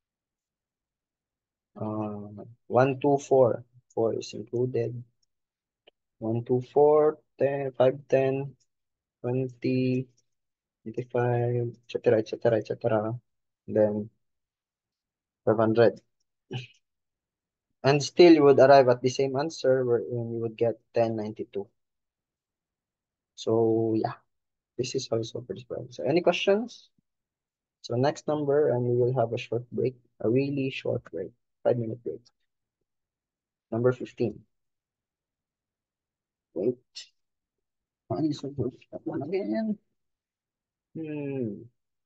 uh, one, two, four. Four is included. One, two, four, ten, five, ten, twenty, twenty-five, et cetera, et cetera, et cetera. Then five hundred. And still you would arrive at the same answer wherein you would get ten ninety-two. So yeah, this is also for this problem. So any questions? So next number, and we will have a short break, a really short break, five minute break. Number fifteen. Wait, I need to put that one again. Hmm.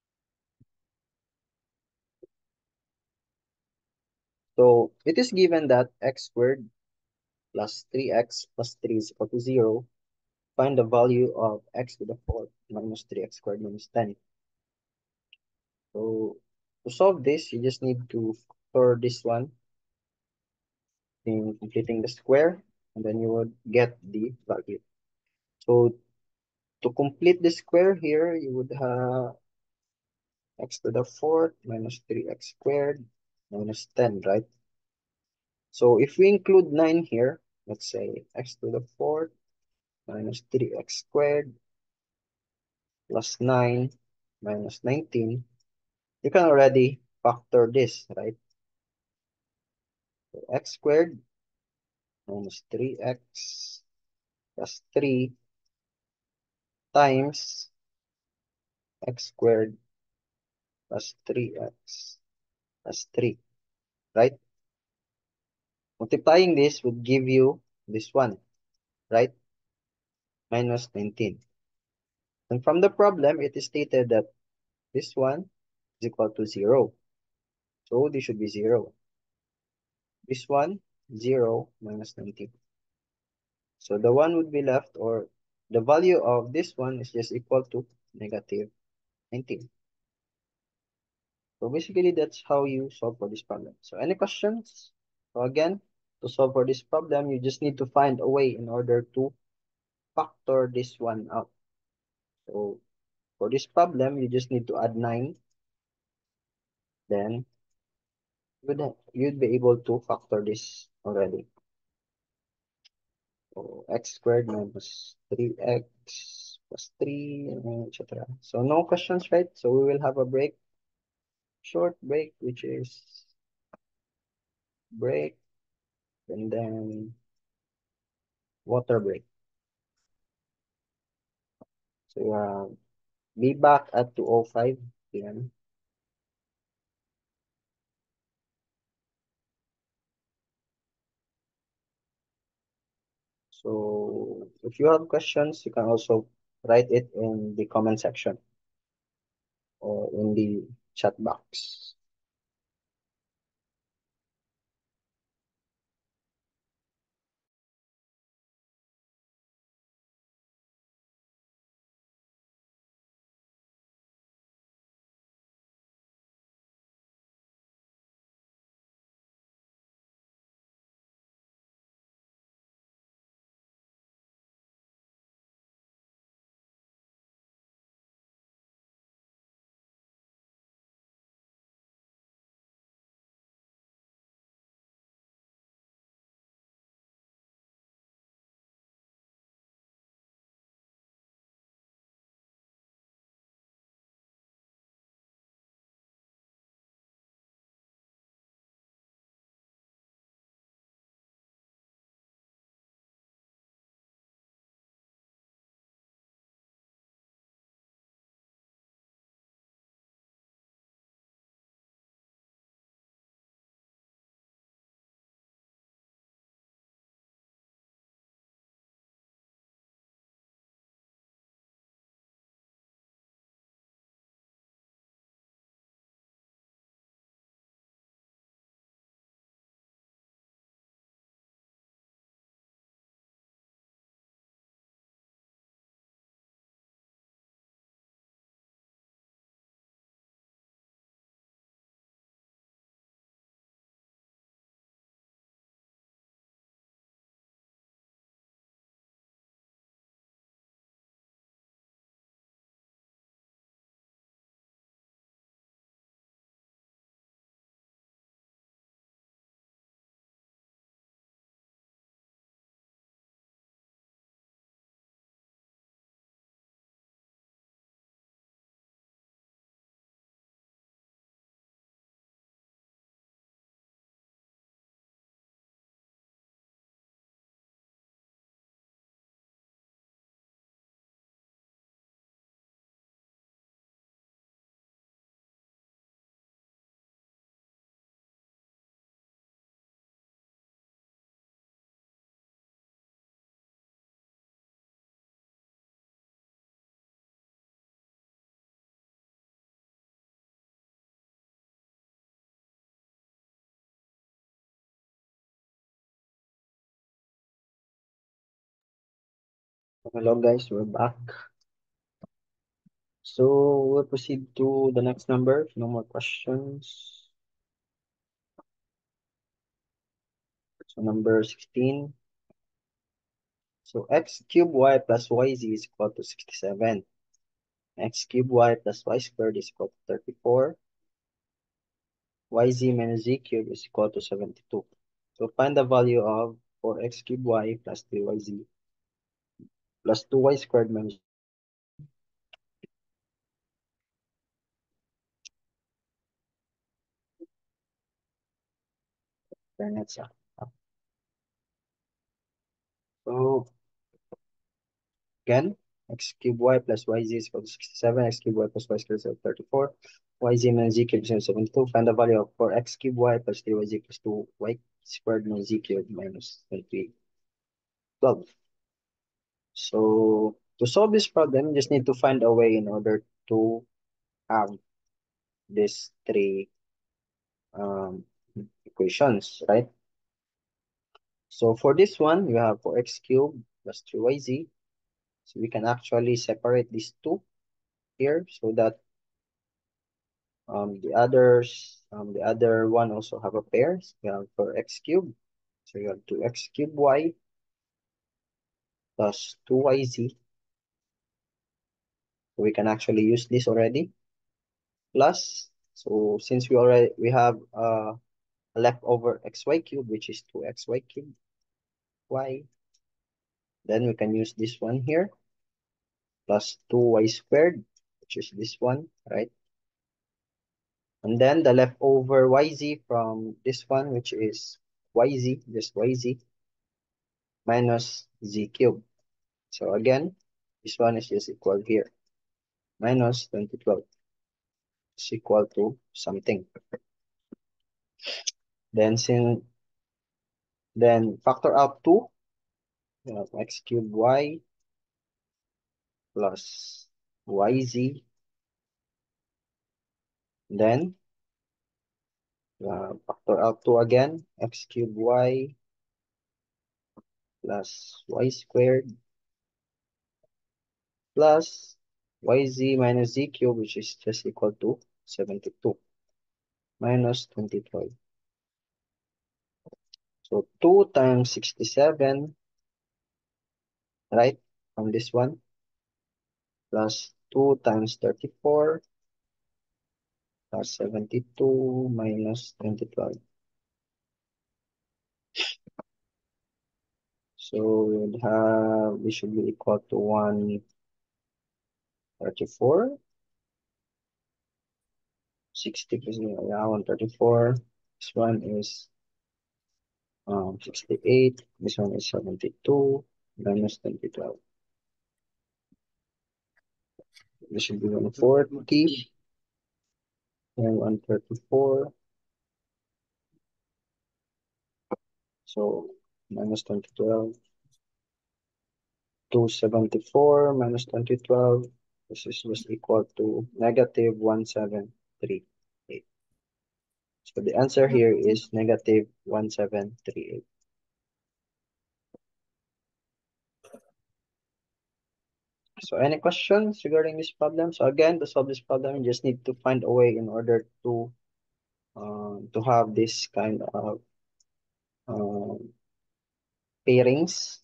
So it is given that x squared plus three x plus three is equal to zero. Find the value of x to the fourth minus three x squared minus ten. So to solve this, you just need to factor this one in completing the square, and then you would get the value. So to complete the square here, you would have x to the fourth minus three x squared minus ten, right? So if we include nine here, let's say x to the fourth minus three x squared plus nine minus nineteen, you can already factor this, right? So x squared minus three x plus three times x squared plus three x plus three, right? Multiplying this would give you this one, right? Minus nineteen. And from the problem, it is stated that this one is equal to zero. So this should be zero. This one, zero minus nineteen. So the one would be left, or the value of this one is just equal to negative nineteen. So basically, that's how you solve for this problem. So any questions? So again, to solve for this problem, you just need to find a way in order to factor this one out. So for this problem, you just need to add nine. Then you'd, you'd be able to factor this already. So x squared minus three x plus three, et cetera. So no questions, right? So we will have a break, short break, which is break, and then water break. So uh, be back at two oh five p m So if you have questions, you can also write it in the comment section or in the chat box. Hello guys, we're back. So we'll proceed to the next number. No more questions. So number sixteen. So x cubed y plus yz is equal to sixty-seven. X cubed y plus y squared is equal to thirty-four. Yz minus z cubed is equal to seventy-two. So find the value of four x cubed y plus three y z plus two y squared minus that's up. So again, x cubed y plus yz is equal to sixty-seven, x cubed y plus y squared is equal to thirty-four, yz minus z cubed is equal to seventy-two. Find the value of four x cubed y plus three y z plus two y squared minus z cubed minus twelve. So to solve this problem, you just need to find a way in order to have these three um, equations, right? So for this one, you have four x cubed plus three y z. So we can actually separate these two here so that um, the others, um, the other one also have a pair. So you have for x cubed. So you have two x cubed y plus two y z. So we can actually use this already. Plus, so since we already we have uh, a leftover xy cube, which is two x y cubed y, then we can use this one here plus two y squared, which is this one, right? And then the leftover yz from this one, which is yz, just yz, minus z cubed. So again, this one is just equal here. Minus twenty twelve is equal to something. Then sin then factor out two, you have x cubed y plus yz. Then uh, factor out two again, x cubed y plus y squared plus yz minus z cubed, which is just equal to seventy-two minus twenty twelve. So two times sixty-seven, right, from this one, plus two times thirty-four plus seventy-two minus twenty twelve. So we would have, this should be equal to one thirty-four. sixty percent, yeah, one thirty-four. This one is um, sixty-eight. This one is seventy-two minus twenty twelve. This should be one forty and one thirty-four. So minus twenty twelve. two seventy-four minus twenty twelve. This is just equal to negative one seven three eight. So the answer here is negative one seven three eight. So any questions regarding this problem? So again, to solve this problem, you just need to find a way in order to uh, to have this kind of um, pairings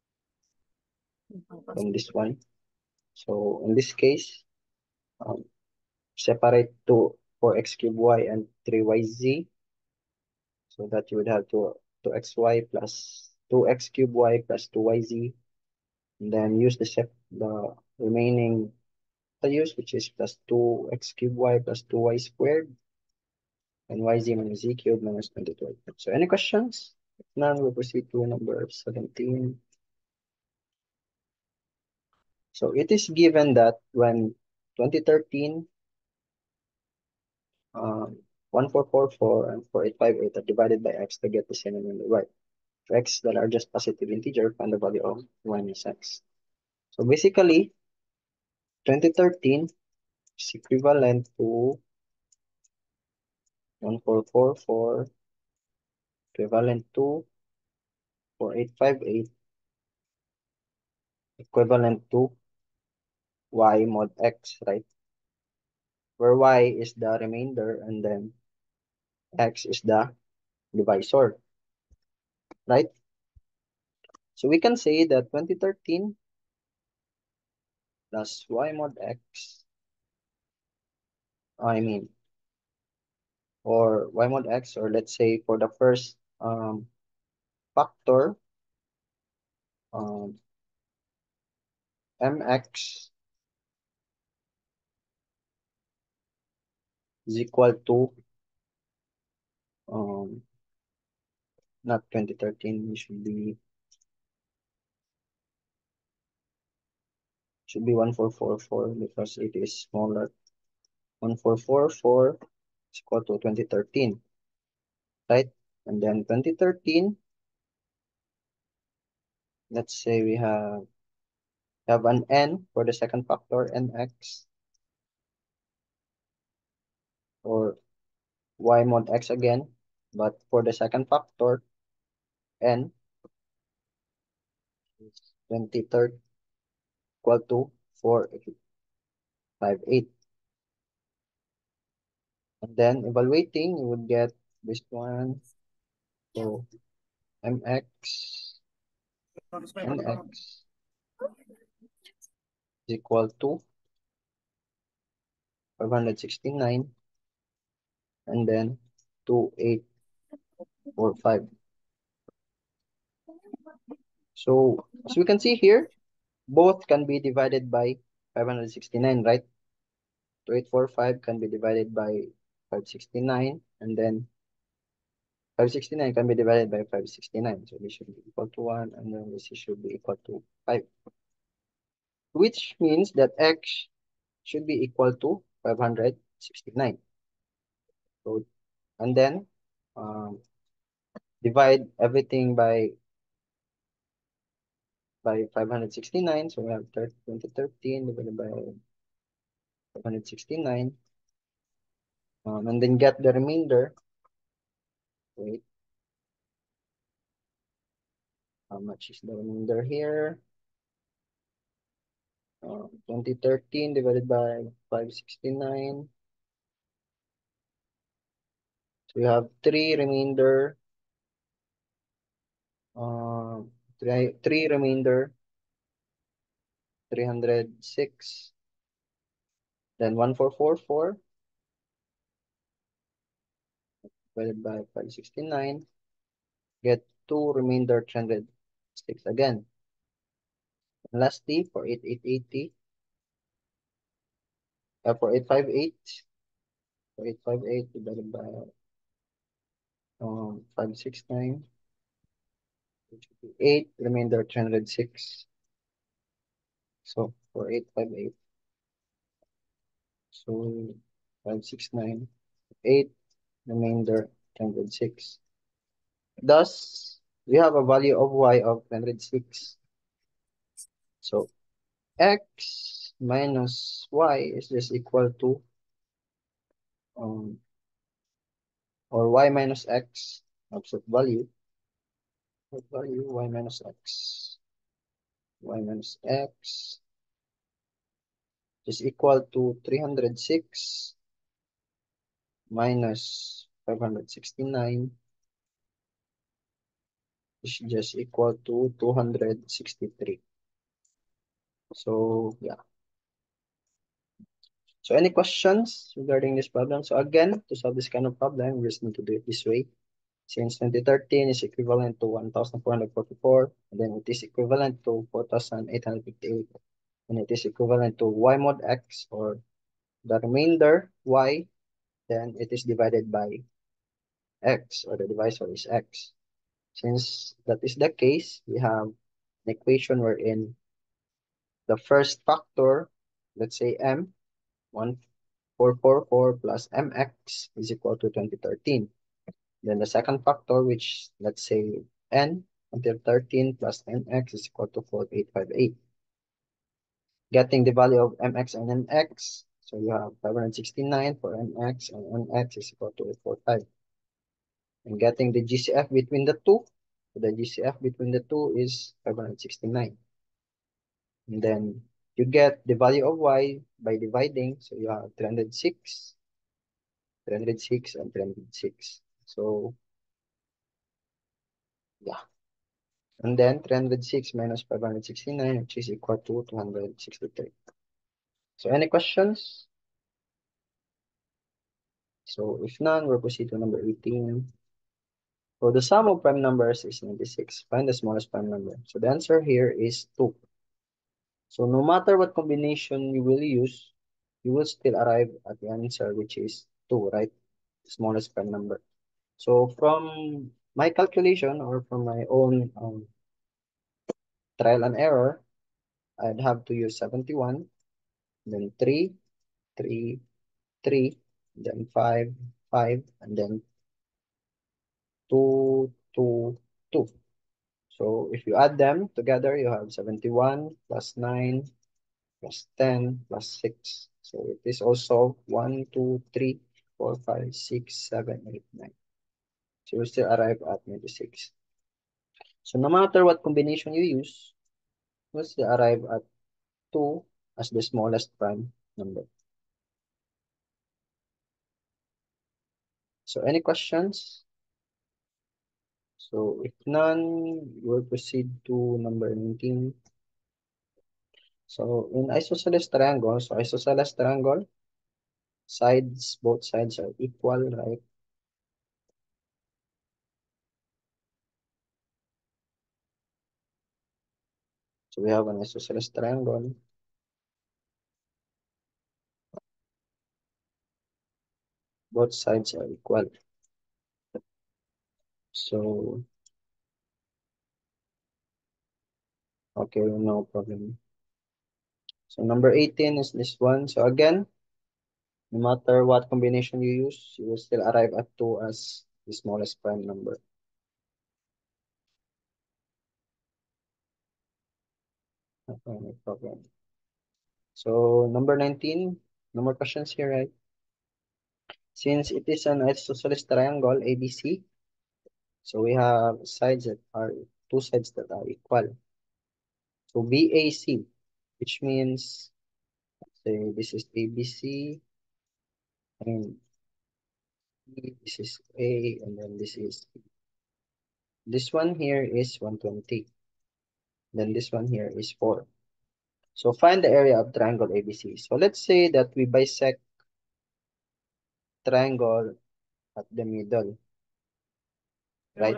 from this one. So in this case, um, separate two for x cube y and three y z, so that you would have two, two xy plus two x cube y plus two y z. And then use the set the remaining values, which is plus two x cube y plus two y squared and yz minus z cubed minus twenty-two. So any questions? If none, we'll proceed to number seventeen. So it is given that when twenty thirteen, um, one four four four and four eight five eight are divided by x to get the same on the right. For x that are just positive integer, find the value of y minus x. So basically, twenty thirteen is equivalent to one four four four, equivalent to four eight five eight, equivalent to y mod x, right? Where y is the remainder and then x is the divisor, right? So we can say that twenty thirteen plus y mod x, I mean, or y mod x, or let's say for the first um, factor, um, mx is equal to, um, not twenty thirteen, it should be, should be one four four four because it is smaller. one four four four is equal to twenty thirteen, right? And then twenty thirteen, let's say we have have an n for the second factor, nx, or y mod x again, but for the second factor, n is twenty third equal to four five eight. And then evaluating, you would get this one. So mx, nx is equal to five hundred sixty-nine, and then two eight four five. So as we can see here, both can be divided by five hundred sixty-nine, right? two eight four five can be divided by five hundred sixty-nine, and then five hundred sixty-nine can be divided by five hundred sixty-nine. So this should be equal to one, and then this should be equal to five, which means that x should be equal to five hundred sixty-nine. So, and then um, divide everything by by five hundred sixty-nine. So we have twenty thirteen divided by five hundred sixty-nine, um, and then get the remainder. Wait, how much is the remainder here? Uh, twenty thirteen divided by five hundred sixty-nine. So we have three remainder. Uh, three, three remainder, three hundred six. Then one four four four divided by five hundred sixty-nine. Get two remainder, three hundred six again. And lastly, for eight eight eighty, uh, for eight five eight, for eight five eight divided by um, five sixty-nine, which would be eight remainder, three hundred six. So for eight five eight, so five sixty-nine, eight remainder, three hundred six. Thus, we have a value of y of two hundred six. So x minus y is just equal to, um, or y minus x, absolute value, absolute value y minus x, y minus x is equal to three hundred six minus five hundred sixty-nine is just equal to two hundred sixty-three. So yeah. So any questions regarding this problem? So again, to solve this kind of problem, we just need to do it this way. Since twenty thirteen is equivalent to one thousand four hundred forty-four, and then it is equivalent to four thousand eight hundred fifty-eight, and it is equivalent to y mod x, or the remainder y, then it is divided by x, or the divisor is x. Since that is the case, we have an equation wherein the first factor, let's say m, one four four four plus mx is equal to twenty thirteen. Then the second factor, which let's say n until thirteen plus nx is equal to four eight five eight. Getting the value of mx and nx, so you have five hundred sixty-nine for mx, and nx is equal to eight forty-five. And getting the G C F between the two, so the G C F between the two is five hundred sixty-nine. And then you get the value of y by dividing. So you have three hundred six, three hundred six, and three hundred six. So yeah. And then three hundred six minus five hundred sixty-nine, which is equal to two hundred sixty-three. So any questions? So if none, we'll proceed to number eighteen. So the sum of prime numbers is ninety-six. Find the smallest prime number. So the answer here is two. So no matter what combination you will use, you will still arrive at the answer, which is two, right? Smallest prime number. So from my calculation or from my own um, trial and error, I'd have to use seventy-one, then three, three, three, then five, five, and then two, two, two. So if you add them together, you have seventy-one plus nine plus ten plus six. So it is also one, two, three, four, five, six, seven, eight, nine. So you still arrive at ninety-six. So no matter what combination you use, you still arrive at two as the smallest prime number. So any questions? So if none, we'll proceed to number nineteen. So in isosceles triangle, so isosceles triangle, sides, both sides are equal, right? So we have an isosceles triangle. Both sides are equal. So, okay, no problem. So number eighteen is this one. So again, no matter what combination you use, you will still arrive at two as the smallest prime number. Okay, no problem. So number nineteen, no more questions here, right? Since it is an isosceles triangle, A B C, so we have sides that are two sides that are equal. So B A C, which means say this is A B C and this is A and then this is this one here is one hundred twenty. Then this one here is four. So find the area of triangle A B C. So let's say that we bisect triangle at the middle, right?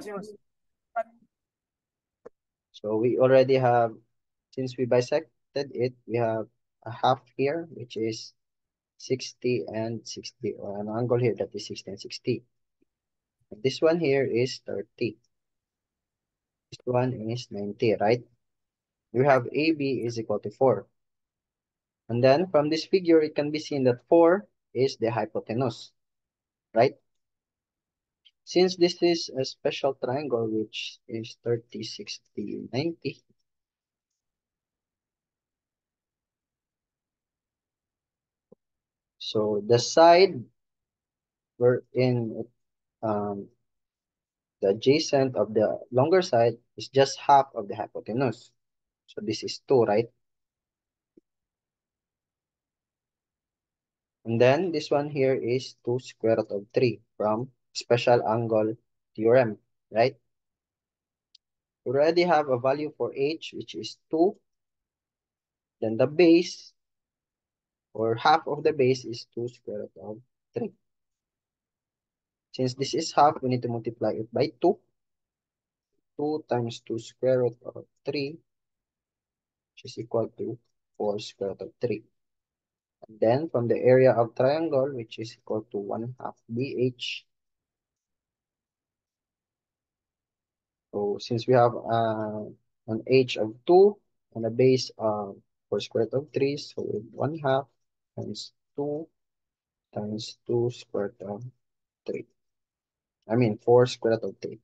So we already have, since we bisected it, we have a half here, which is sixty and sixty, or an angle here that is sixty and sixty. And this one here is thirty. This one is ninety, right? We have A B is equal to four. And then from this figure, it can be seen that four is the hypotenuse, right? Since this is a special triangle, which is thirty, sixty, ninety, so the side we're in, um, the adjacent of the longer side is just half of the hypotenuse. So this is two, right? And then this one here is two square root of three from special angle theorem, right? We already have a value for h, which is two. Then the base, or half of the base, is two square root of three. Since this is half, we need to multiply it by two. two times two square root of three, which is equal to four square root of three. And then from the area of triangle, which is equal to one half B H. So since we have uh, an h of two and a base of four square root of three, so with one half times two times two square root of three. I mean four square root of three.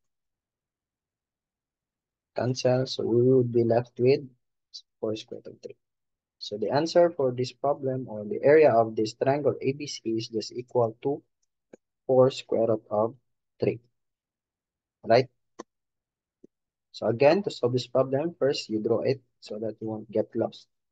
Cancel, so we would be left with four square root of three. So the answer for this problem, or the area of this triangle A B C, is just equal to four square root of three, right? So again, to solve this problem, first you draw it so that you won't get lost.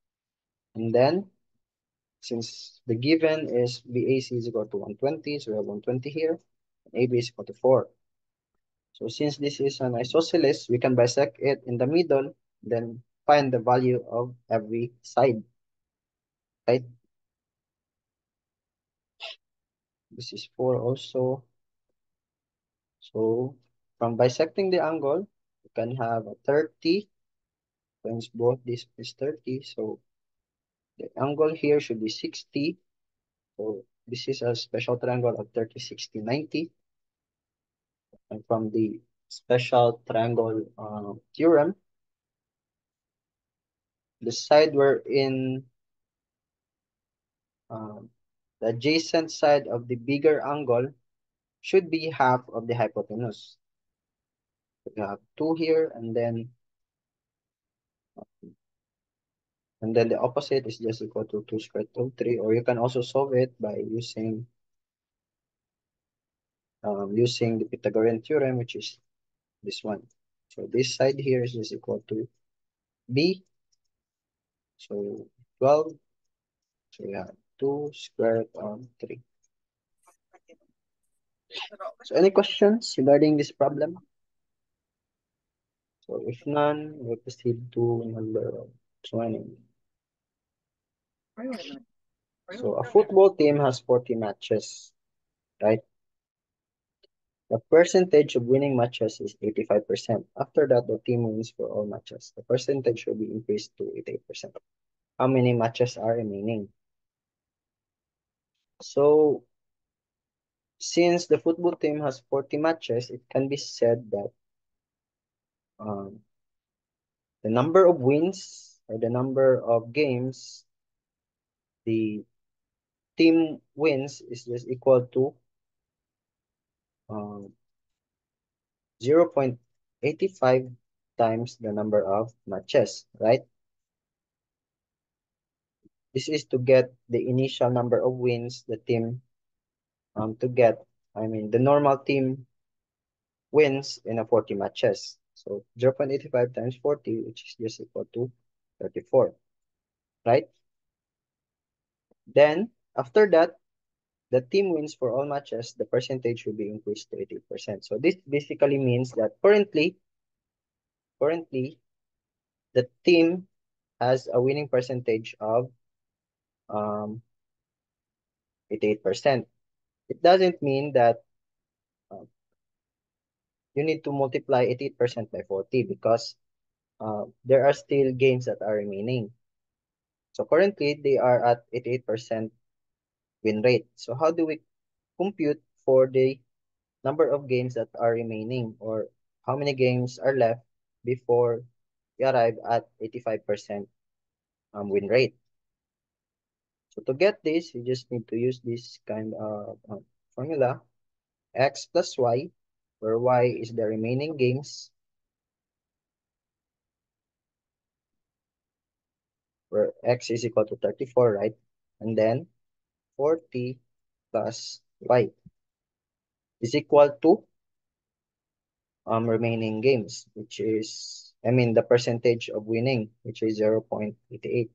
And then, since the given is B A C is equal to one twenty, so we have one twenty here, and A B is equal to four. So since this is an isosceles, we can bisect it in the middle, then find the value of every side, right? This is four also. So from bisecting the angle, you can have a thirty, since both this is thirty, so the angle here should be sixty. So this is a special triangle of thirty, sixty, ninety. And from the special triangle uh, theorem, the side we're in, um, the adjacent side of the bigger angle should be half of the hypotenuse. So you have two here, and then and then the opposite is just equal to two squared root of three, or you can also solve it by using um, using the Pythagorean theorem, which is this one. So this side here is just equal to b, so twelve, so we have two squared root of three. So any questions regarding this problem? So if none, we'll proceed to number twenty. So a football team has forty matches, right? The percentage of winning matches is eighty-five percent. After that, the team wins for all matches. The percentage will be increased to eighty-eight percent. How many matches are remaining? So since the football team has forty matches, it can be said that um, the number of wins or the number of games the team wins is just equal to um, zero point eight five times the number of matches, right? This is to get the initial number of wins the team um to get. I mean, the normal team wins in a forty matches. So zero point eight five times forty, which is just equal to thirty-four, right? Then after that, the team wins for all matches, the percentage will be increased to eighty percent. So this basically means that currently, currently, the team has a winning percentage of um, eighty-eight percent. It doesn't mean that uh, you need to multiply eighty-eight percent by forty because uh, there are still games that are remaining. So currently, they are at eighty-eight percent win rate. So how do we compute for the number of games that are remaining, or how many games are left before we arrive at eighty-five percent um, win rate? So to get this, you just need to use this kind of uh, formula, x plus y, where y is the remaining games, where x is equal to thirty-four, right? And then forty plus y is equal to um remaining games, which is, I mean, the percentage of winning, which is zero point eight eight.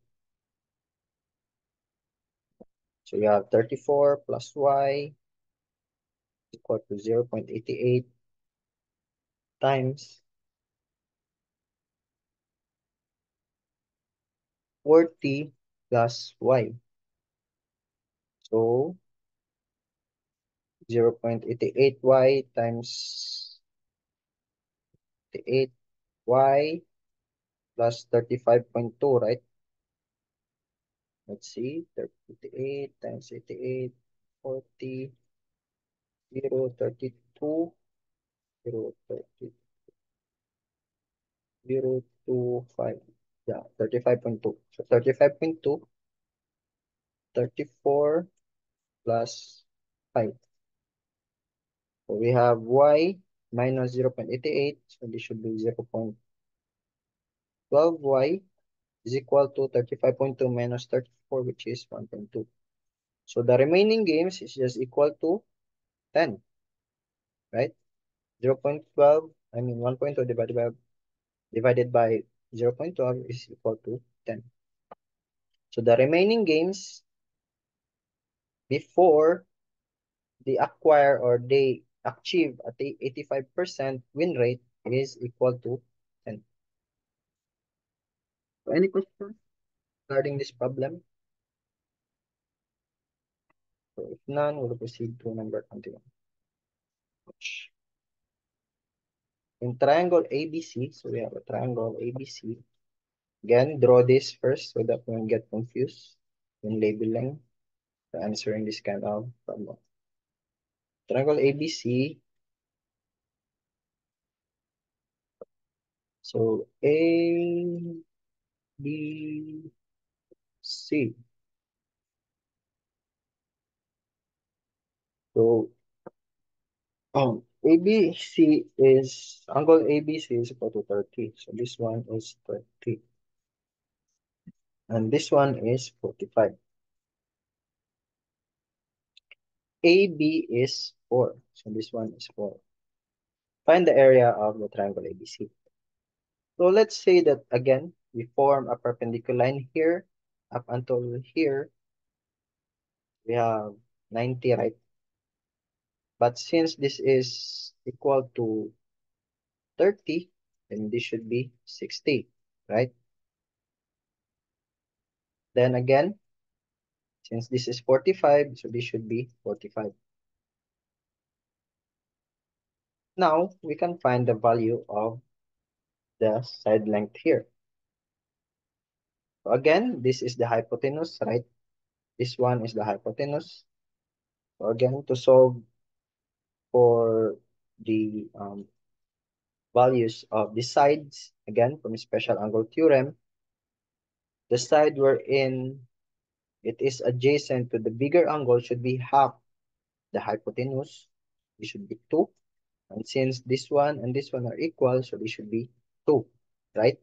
So you have thirty-four plus y equal to zero point eight eight times forty plus y. So zero point eight eight y times eight y plus thirty-five point two, right? Let's see, thirty-eight times eighty-eight, forty, zero, thirty-two, zero, thirty, zero, two, five. Yeah, thirty-five point two. So thirty-five point two, thirty-four plus five. So we have y minus zero point eight eight. So this should be zero point one two y is equal to thirty-five point two minus thirty-four, which is one point two. So the remaining games is just equal to ten, right? zero point one two, I mean one point two divided by divided by zero point one two is equal to ten. So the remaining games before they acquire or they achieve at the eighty-five percent win rate is equal to ten. So any questions regarding this problem? So if none, we'll proceed to number twenty-one. In triangle A B C, so we have a triangle A B C. Again, draw this first so that we don't get confused when labeling or answering this kind of problem. Triangle A B C. So A, B, C. So um, A B C is, angle A B C is equal to thirty. So this one is thirty. And this one is forty-five. A B is four. So this one is four. Find the area of the triangle A B C. So let's say that again, we form a perpendicular line here up until here. We have ninety, right? But since this is equal to thirty, then this should be sixty, right? Then again, since this is forty-five, so this should be forty-five. Now, we can find the value of the side length here. So again, this is the hypotenuse, right? This one is the hypotenuse. So again, to solve for the um, values of the sides, again, from special angle theorem, the side wherein it is adjacent to the bigger angle should be half the hypotenuse. It should be two. And since this one and this one are equal, so this should be two, right?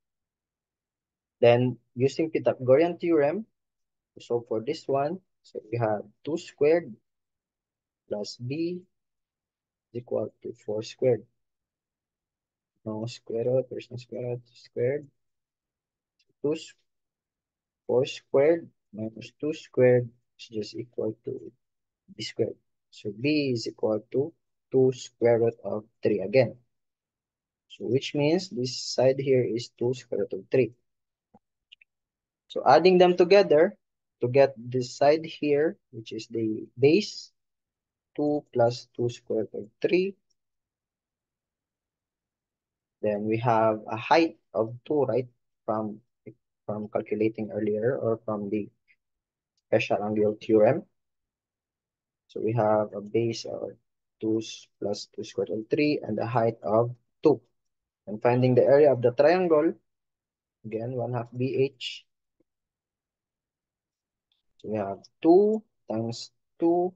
Then using Pythagorean theorem, to solve for this one, so we have two squared plus b is equal to four squared. No square root, there's no square root, squared. two, four squared minus two squared is just equal to b squared. So b is equal to two square root of three again. So which means this side here is two square root of three. So adding them together to get this side here, which is the base, two plus two square root of three. Then we have a height of two, right? From, from calculating earlier or from the special angle theorem. So we have a base of two plus two square root of three and a height of two. And finding the area of the triangle, again, one half B H. So we have two times two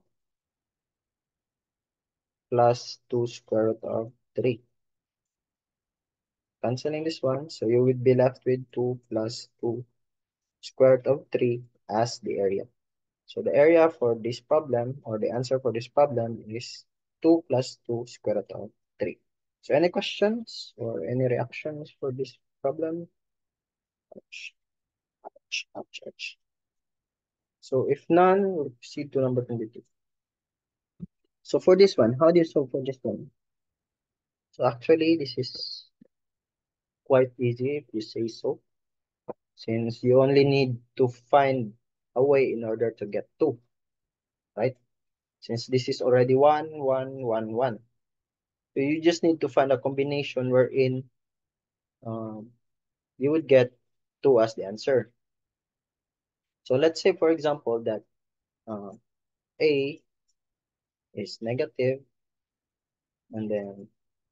plus two square root of three. Canceling this one, so you would be left with two plus two square root of three as the area. So the area for this problem, or the answer for this problem, is two plus two square root of three. So any questions or any reactions for this problem? Ouch, ouch, ouch, ouch. So if none, we'll proceed to number twenty-two. So for this one, how do you solve for this one? So actually, this is quite easy if you say so, since you only need to find a way in order to get two, right? Since this is already one, one, one, one. So you just need to find a combination wherein um, you would get two as the answer. So let's say, for example, that uh, A is negative, and then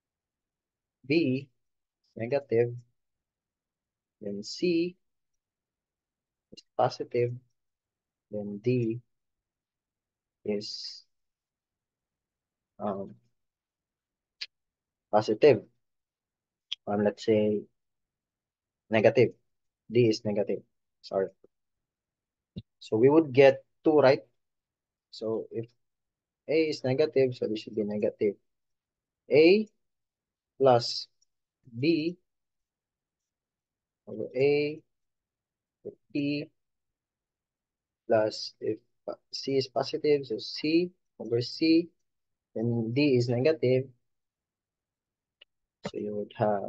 B is negative, then C is positive, then D is um, positive. Um, let's say negative. D is negative. Sorry. So we would get two, right? So if A is negative, so this should be negative. A plus B over A, B plus if C is positive, so C over C, and D is negative, so you would have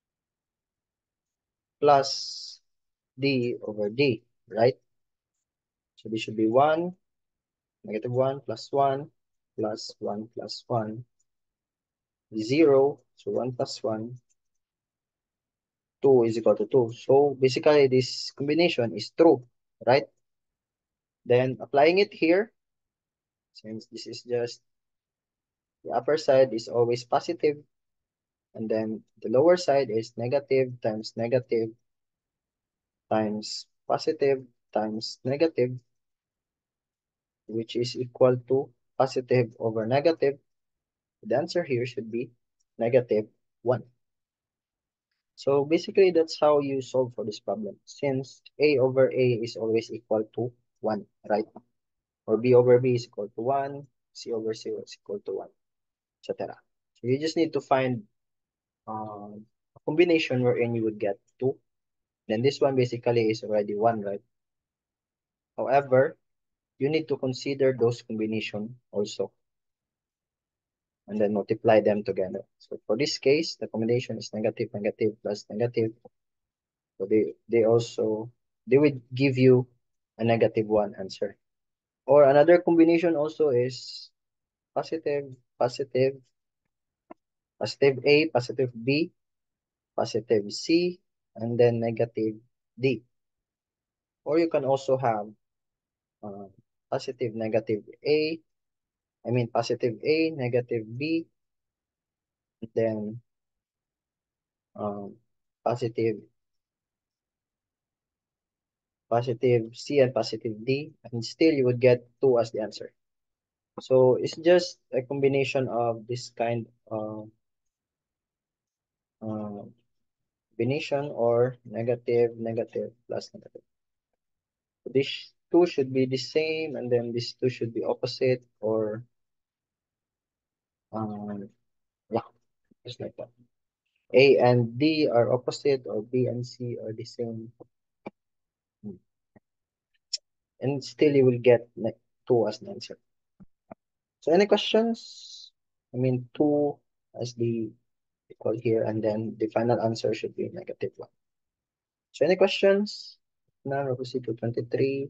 plus D over D, right? So this should be one, negative one plus one, plus one plus one, zero, so one plus one, two is equal to two. So basically this combination is true, right? Then applying it here, since this is just the upper side is always positive, and then the lower side is negative times negative times positive times negative, which is equal to positive over negative. The answer here should be negative one. So basically, that's how you solve for this problem. Since A over A is always equal to one, right? Or B over B is equal to one, C over C is equal to one, et cetera. So you just need to find um, a combination wherein you would get two. Then this one basically is already one, right? However, you need to consider those combination also and then multiply them together. So for this case, the combination is negative, negative plus negative. So they, they also, they would give you a negative one answer. Or another combination also is positive, positive, positive A, positive B, positive C, and then negative D. Or you can also have uh, positive, negative A, I mean positive A, negative B, then um, positive, positive C and positive D, and still you would get two as the answer. So it's just a combination of this kind of uh, combination or negative, negative plus negative. So this two should be the same, and then these two should be opposite, or um, yeah, just like that. A and D are opposite, or B and C are the same, and still you will get like two as the answer. So any questions? I mean, two as the equal here, and then the final answer should be negative one. So any questions? Now we'll proceed to twenty-three.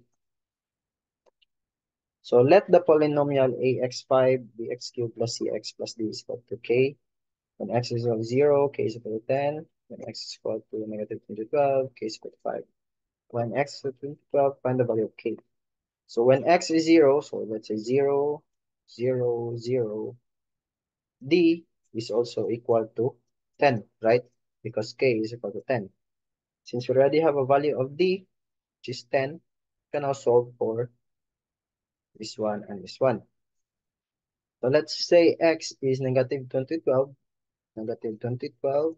So let the polynomial a x five bx cubed plus cx plus d is equal to k. When x is equal to zero, k is equal to ten. When x is equal to negative twenty twelve, k is equal to five. When x is equal to twenty twelve, find the value of k. So when x is zero, so let's say zero, zero, zero, d is also equal to ten, right? Because k is equal to ten. Since we already have a value of d, which is ten, we can now solve for this one and this one. So let's say x is negative twenty twelve, negative twenty twelve,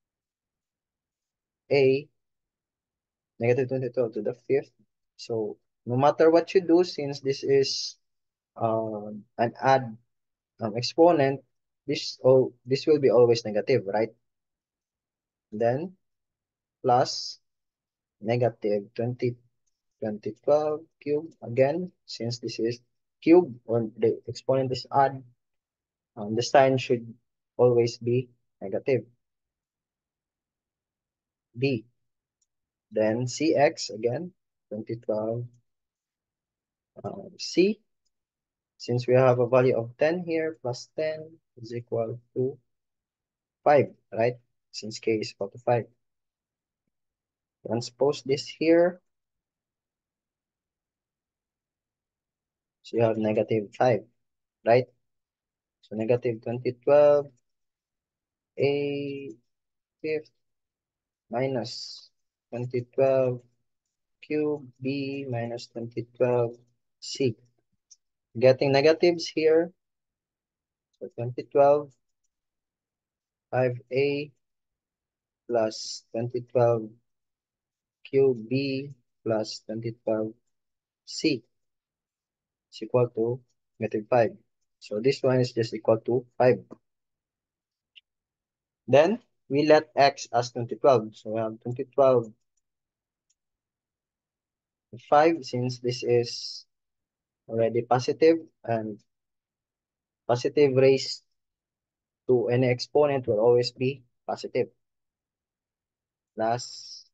a, negative twenty twelve to the fifth. So no matter what you do, since this is um, an add um, exponent, this oh this will be always negative, right? Then plus negative twenty, twenty twelve cube again, since this is cube or the exponent is odd, um, the sign should always be negative. B. Then cx again, twenty twelve uh, c. Since we have a value of ten here, plus ten is equal to five, right? Since k is equal to five. Transpose this here. So you have negative five, right? So negative twenty twelve a fifth minus twenty twelve cube b minus twenty twelve c. Getting negatives here. So twenty twelve five a plus twenty twelve cube b plus twenty twelve c is equal to negative five. So this one is just equal to five. Then we let x as twenty twelve. So we have twenty twelve five, since this is already positive, and positive raised to any exponent will always be positive. Plus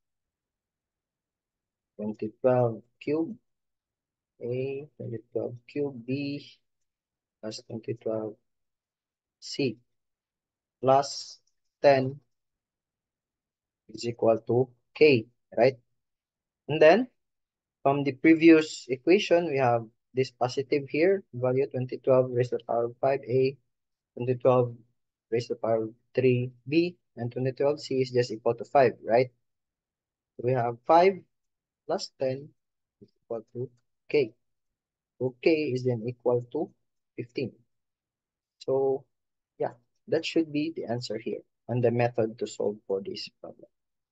twenty twelve cube A, twenty twelve cube B, plus twenty twelve C, plus ten is equal to K, right? And then from the previous equation, we have this positive here, value twenty twelve raised to the power of five A, twenty twelve raised to the power of three B, and twenty twelve C is just equal to five, right? So we have five plus ten is equal to K. So K is then equal to fifteen. So yeah, that should be the answer here and the method to solve for this problem.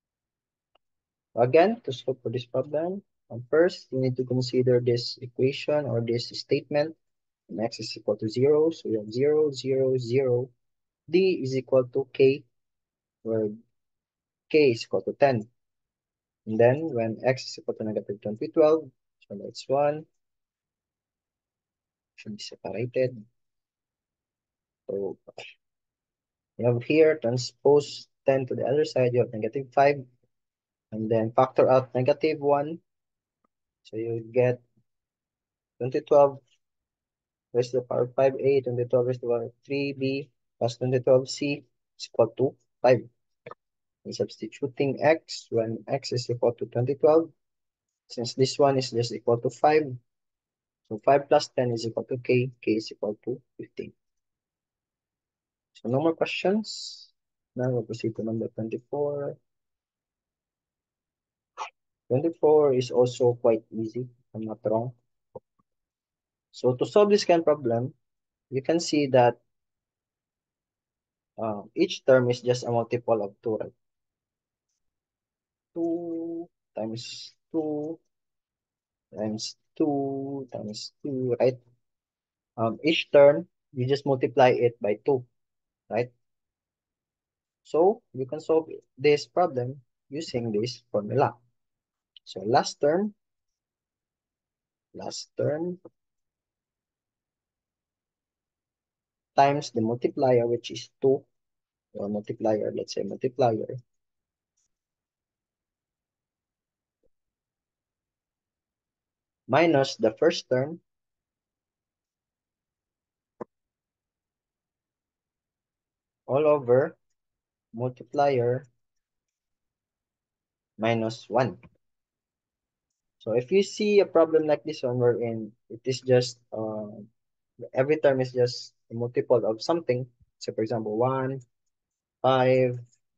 Again, to solve for this problem, um, first you need to consider this equation or this statement. X is equal to zero, so we have zero, zero, zero. D is equal to K, where K is equal to ten. And then when X is equal to negative twenty twelve, so that's one, should be separated. So you have here transpose ten to the other side, you have negative five, and then factor out negative one. So you get twenty twelve raised to the power of five A, twenty twelve raised to the power of three B, plus twenty twelve C is equal to five. And substituting X when X is equal to twenty twelve, since this one is just equal to five, so five plus ten is equal to K, K is equal to fifteen. So no more questions. Now we'll proceed to number twenty-four. twenty-four is also quite easy, if I'm not wrong. So to solve this kind of problem, you can see that uh, each term is just a multiple of two, right? two times two times two times two, right? Um, each term, you just multiply it by two, right? So you can solve this problem using this formula. So last term, last term times the multiplier, which is two, or multiplier, let's say multiplier, minus the first term all over multiplier minus one. So if you see a problem like this one wherein it is just uh, every term is just a multiple of something. So for example, one, five,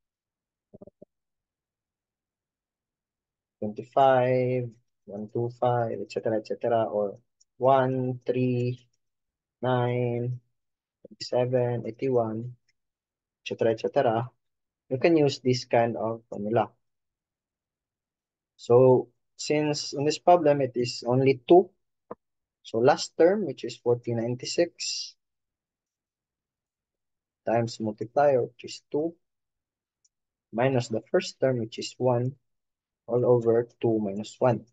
twenty-five, one, two, five, et cetera, et cetera, or one, three, nine, seven, eighty-one, et cetera, et cetera. You can use this kind of formula. So since in this problem it is only two, so last term, which is fourteen ninety-six, times multiplier, which is two, minus the first term, which is one, all over two minus one.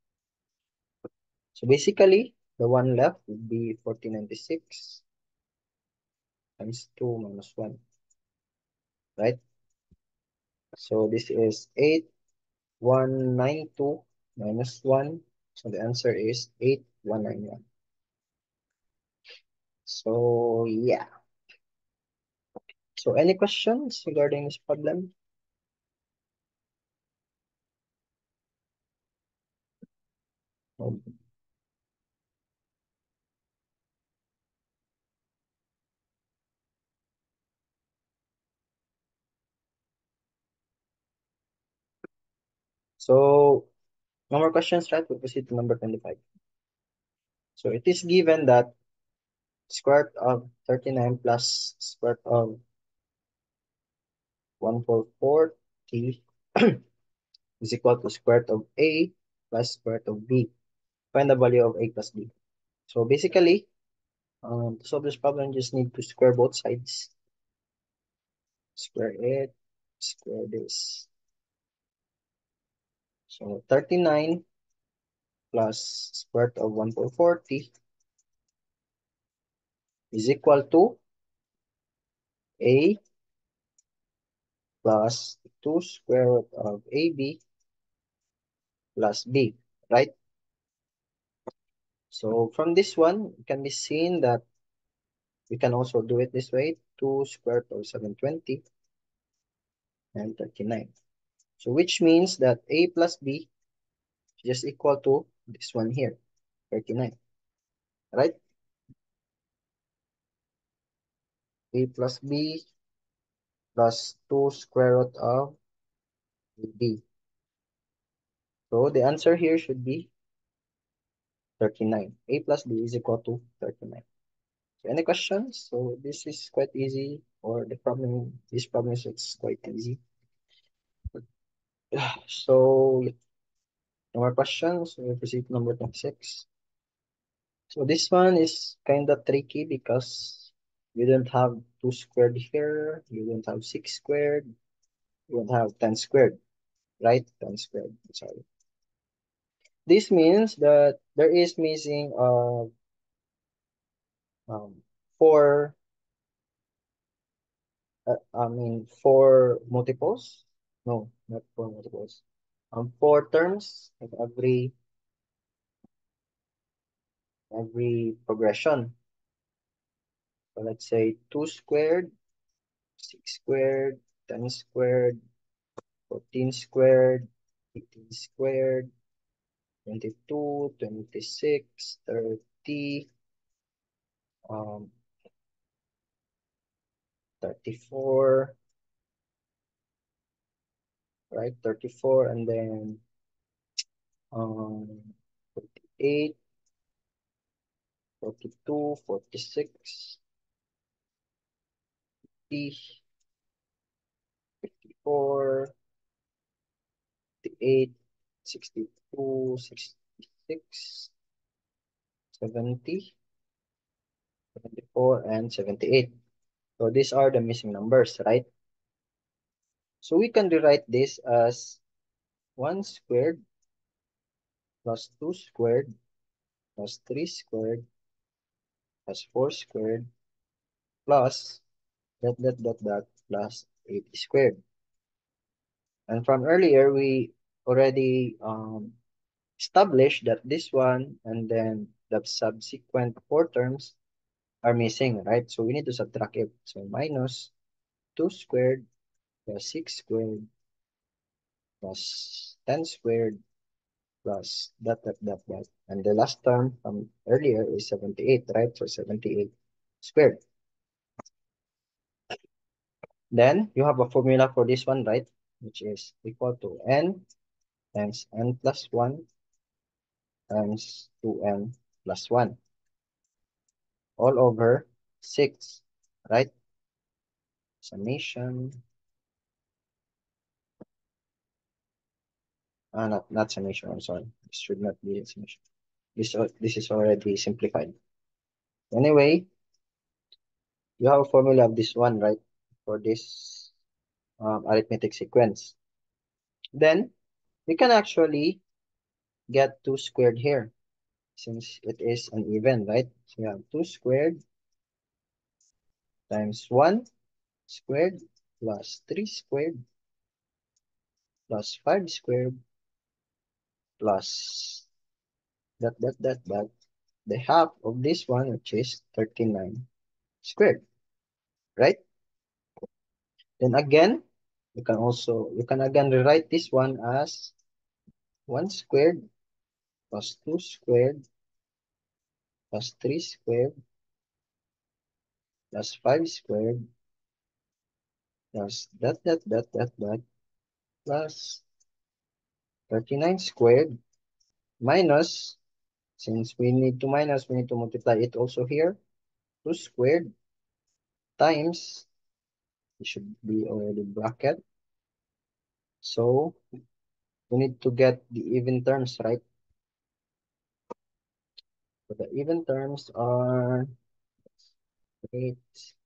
So basically, the one left would be fourteen ninety-six times two minus one, right? So this is eight one nine two minus one. So the answer is eight one nine one. So yeah. So any questions regarding this problem? No. So no more questions, right? We'll proceed to number twenty-five. So it is given that square root of thirty-nine plus square root of one hundred forty is equal to square root of A plus square root of B. Find the value of A plus B. So basically, um, to solve this problem, you just need to square both sides. Square it, square this. So thirty-nine plus square root of one four four zero is equal to A plus two square root of A B plus B, right? So from this one, it can be seen that we can also do it this way, two square root of seven hundred twenty and thirty-nine. So which means that A plus B is just equal to this one here, thirty-nine, right? A plus B plus two square root of B. So the answer here should be thirty-nine. A plus B is equal to thirty-nine. So any questions? So this is quite easy, or the problem, this problem is it's quite easy. So yeah, no more questions. So we proceed to number twenty-six. So this one is kind of tricky because you don't have two squared here, you don't have six squared, you don't have ten squared, right? ten squared, sorry. This means that there is missing of um, four, uh, I mean, four multiples. No, not four multiples. Um, four terms of every every progression. So let's say two squared, six squared, ten squared, fourteen squared, eighteen squared, twenty-two, twenty-six, thirty, um, thirty-four, right? thirty-four, and then um, forty-eight, forty-two, forty-six, fifty, fifty-four, fifty-eight, sixty-two, sixty-six, seventy, seventy-four, and seventy-eight. So these are the missing numbers, right? So we can rewrite this as one squared plus two squared plus three squared plus four squared plus dot dot dot dot plus eight squared. And from earlier, we already um, established that this one and then the subsequent four terms are missing, right? So we need to subtract it. So minus two squared plus six squared plus ten squared plus dot dot dot dot. And the last term from earlier is seventy-eight, right? So seventy-eight squared. Then you have a formula for this one, right? Which is equal to n times n plus one times two n plus one all over six, right? Summation, uh, not, not summation, I'm sorry. This should not be a summation. This, this is already simplified. Anyway, you have a formula of this one, right? For this um, arithmetic sequence. Then we can actually get two squared here since it is an even, right? So you have two squared times one squared plus three squared plus five squared plus that that that that the half of this one, which is thirty-nine squared, right? Then again, you can also you can again rewrite this one as one squared plus two squared plus three squared plus five squared plus that that that that that plus thirty-nine squared minus, since we need to minus, we need to multiply it also here, two squared times, it should be already bracket. So we need to get the even terms, right? So the even terms are eight.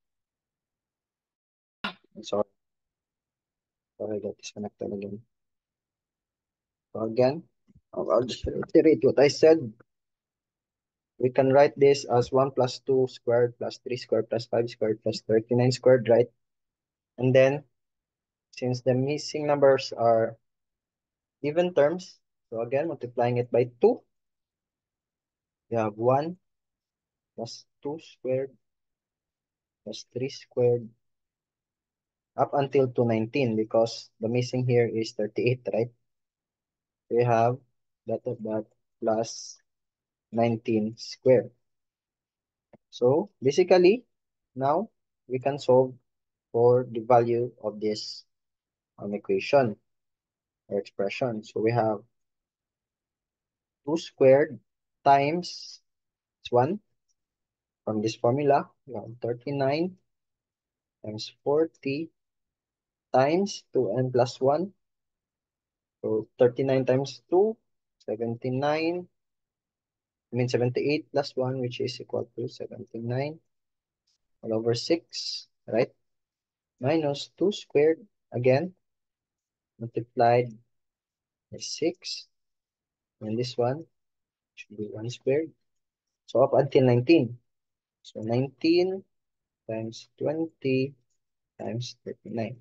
Sorry, sorry, I got disconnected again. So again, I'll I'll just reiterate what I said. We can write this as one plus two squared plus three squared plus five squared plus thirty-nine squared, right? And then, since the missing numbers are even terms, so again, multiplying it by two, we have one plus two squared plus three squared up until two hundred nineteen because the missing here is thirty-eight, right? We have dot dot dot plus nineteen squared. So basically, now we can solve for the value of this um, equation or expression. So we have two squared times one from this formula. We have thirty-nine times forty times two n plus one. So thirty-nine times two, seventy-nine. I mean seventy-eight plus one, which is equal to seventy-nine all over six, right? Minus two squared, again, multiplied by six. And this one should be one squared. So up until nineteen. So nineteen times twenty times thirty-nine.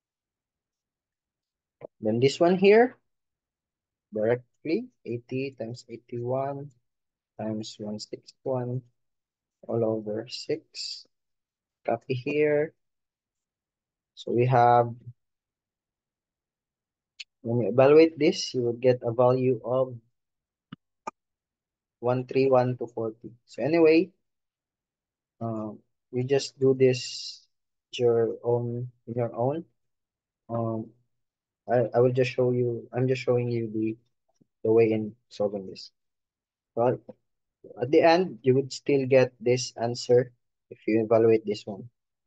Then this one here, directly, eighty times eighty-one times one hundred sixty-one all over six. Copy here. So we have, when you evaluate this, you will get a value of one hundred thirty-one to forty. So anyway, um, you just do this your own, in your own. Um, I, I will just show you, I'm just showing you the, the way in solving this. But at the end, you would still get this answer if you evaluate this one.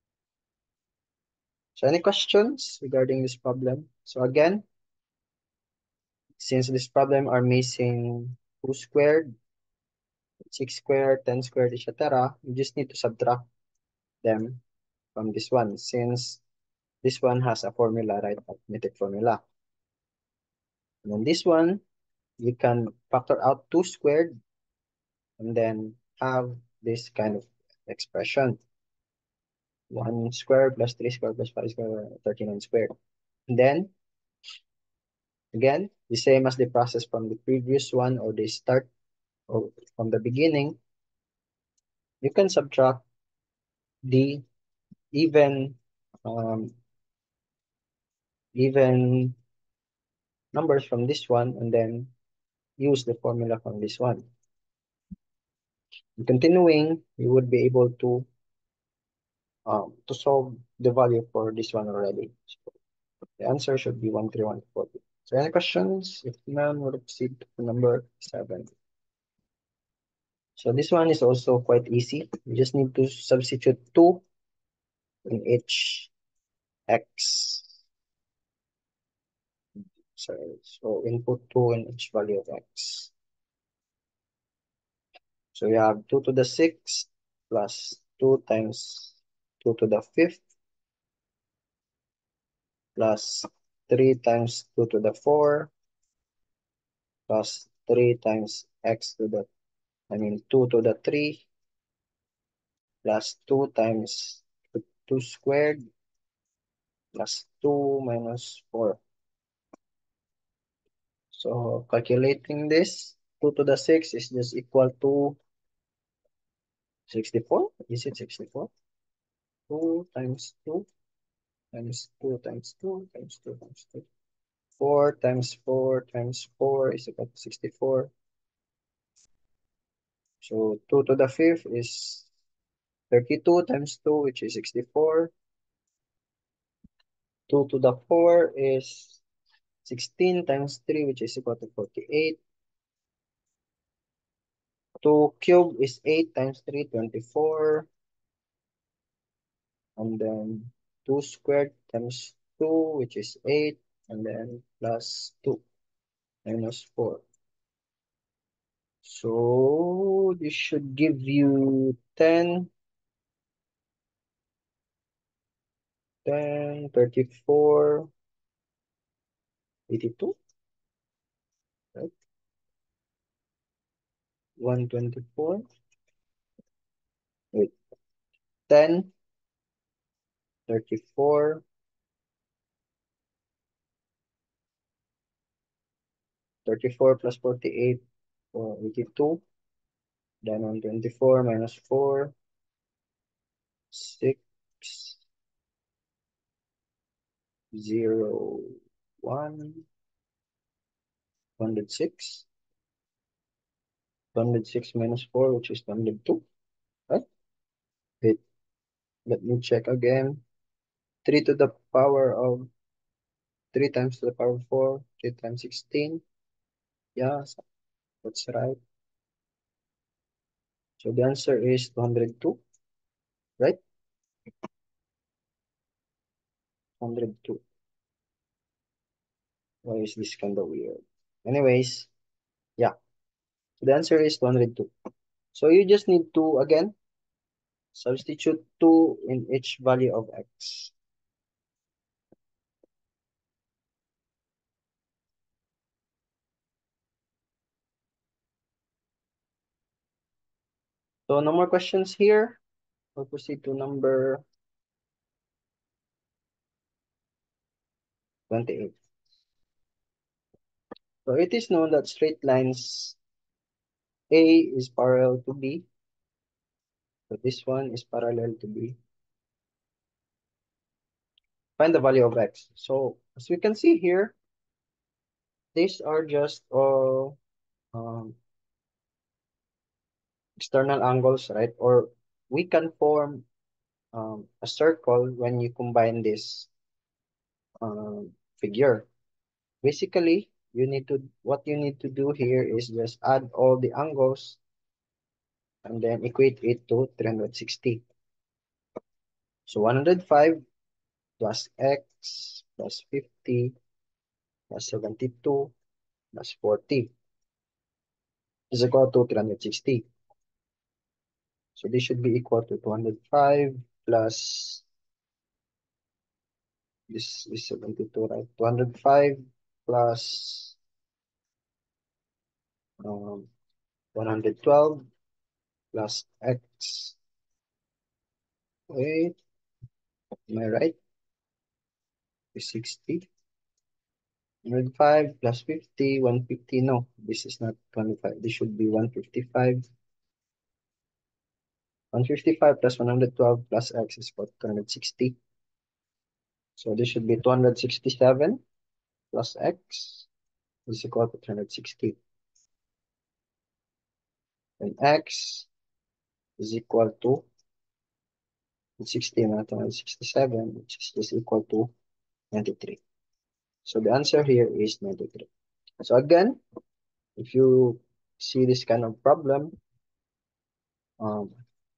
So any questions regarding this problem? So again, since this problem are missing two squared, six squared, ten squared, et cetera, you just need to subtract them from this one since this one has a formula, right? Arithmetic formula. And then this one, you can factor out two squared and then have this kind of expression. one squared plus three squared plus five squared, thirty-nine squared. And then, again, the same as the process from the previous one or the start or from the beginning, you can subtract the even um, even numbers from this one and then use the formula from this one. And continuing, you would be able to um, to solve the value for this one already. So the answer should be one three one four. So any questions? If none, we'll proceed to number seven. So this one is also quite easy. You just need to substitute two in each x. Sorry, so input two in each value of x. So we have two to the sixth plus two times two to the fifth plus three times two to the four plus three times x to the, I mean two to the three plus two times two squared plus two minus four. So calculating this, two to the six is just equal to sixty-four. Is it sixty-four? two times two times two times two times two times two. four times four times four is equal to sixty-four. So two to the fifth is thirty-two times two, which is sixty-four. two to the four is sixteen times three, which is equal to forty-eight. two cube is eight times three, twenty-four. And then two squared times two, which is eight. And then plus two minus four. So this should give you ten, ten, thirty-four, eighty-two, right? one twenty-four. Wait, ten, thirty-four, thirty-four plus forty-eight, or eighty-two. Then one twenty-four minus four, six, zero, one, one hundred six. one hundred six minus four, which is one hundred two. Right? Wait, let me check again. three to the power of three times to the power of four, three times sixteen. Yeah, so that's right. So the answer is two hundred two, right? one hundred two. Why is this kind of weird? Anyways, yeah. So the answer is two hundred two. So you just need to, again, substitute two in each value of x. So no more questions here. We'll proceed to number twenty-eight. So it is known that straight lines A is parallel to B. So this one is parallel to B. Find the value of x. So as we can see here, these are just all um, external angles, right? Or we can form um, a circle when you combine this um, figure. Basically, you need to what you need to do here is just add all the angles and then equate it to three hundred sixty. So one hundred five plus x plus fifty plus seventy-two plus forty is equal to three hundred sixty. So this should be equal to two hundred five plus this is seventy-two, right? two hundred five plus um, one hundred twelve plus x. Wait, am I right? Is sixty. one hundred five plus fifty, one hundred fifty. No, this is not twenty-five. This should be one hundred fifty-five. one hundred fifty-five plus one hundred twelve plus x is equal to two hundred sixty. So this should be two hundred sixty-seven plus x is equal to three hundred sixty. And x is equal to sixty minus two hundred sixty-seven, which is just equal to ninety-three. So the answer here is ninety-three. So again, if you see this kind of problem, um,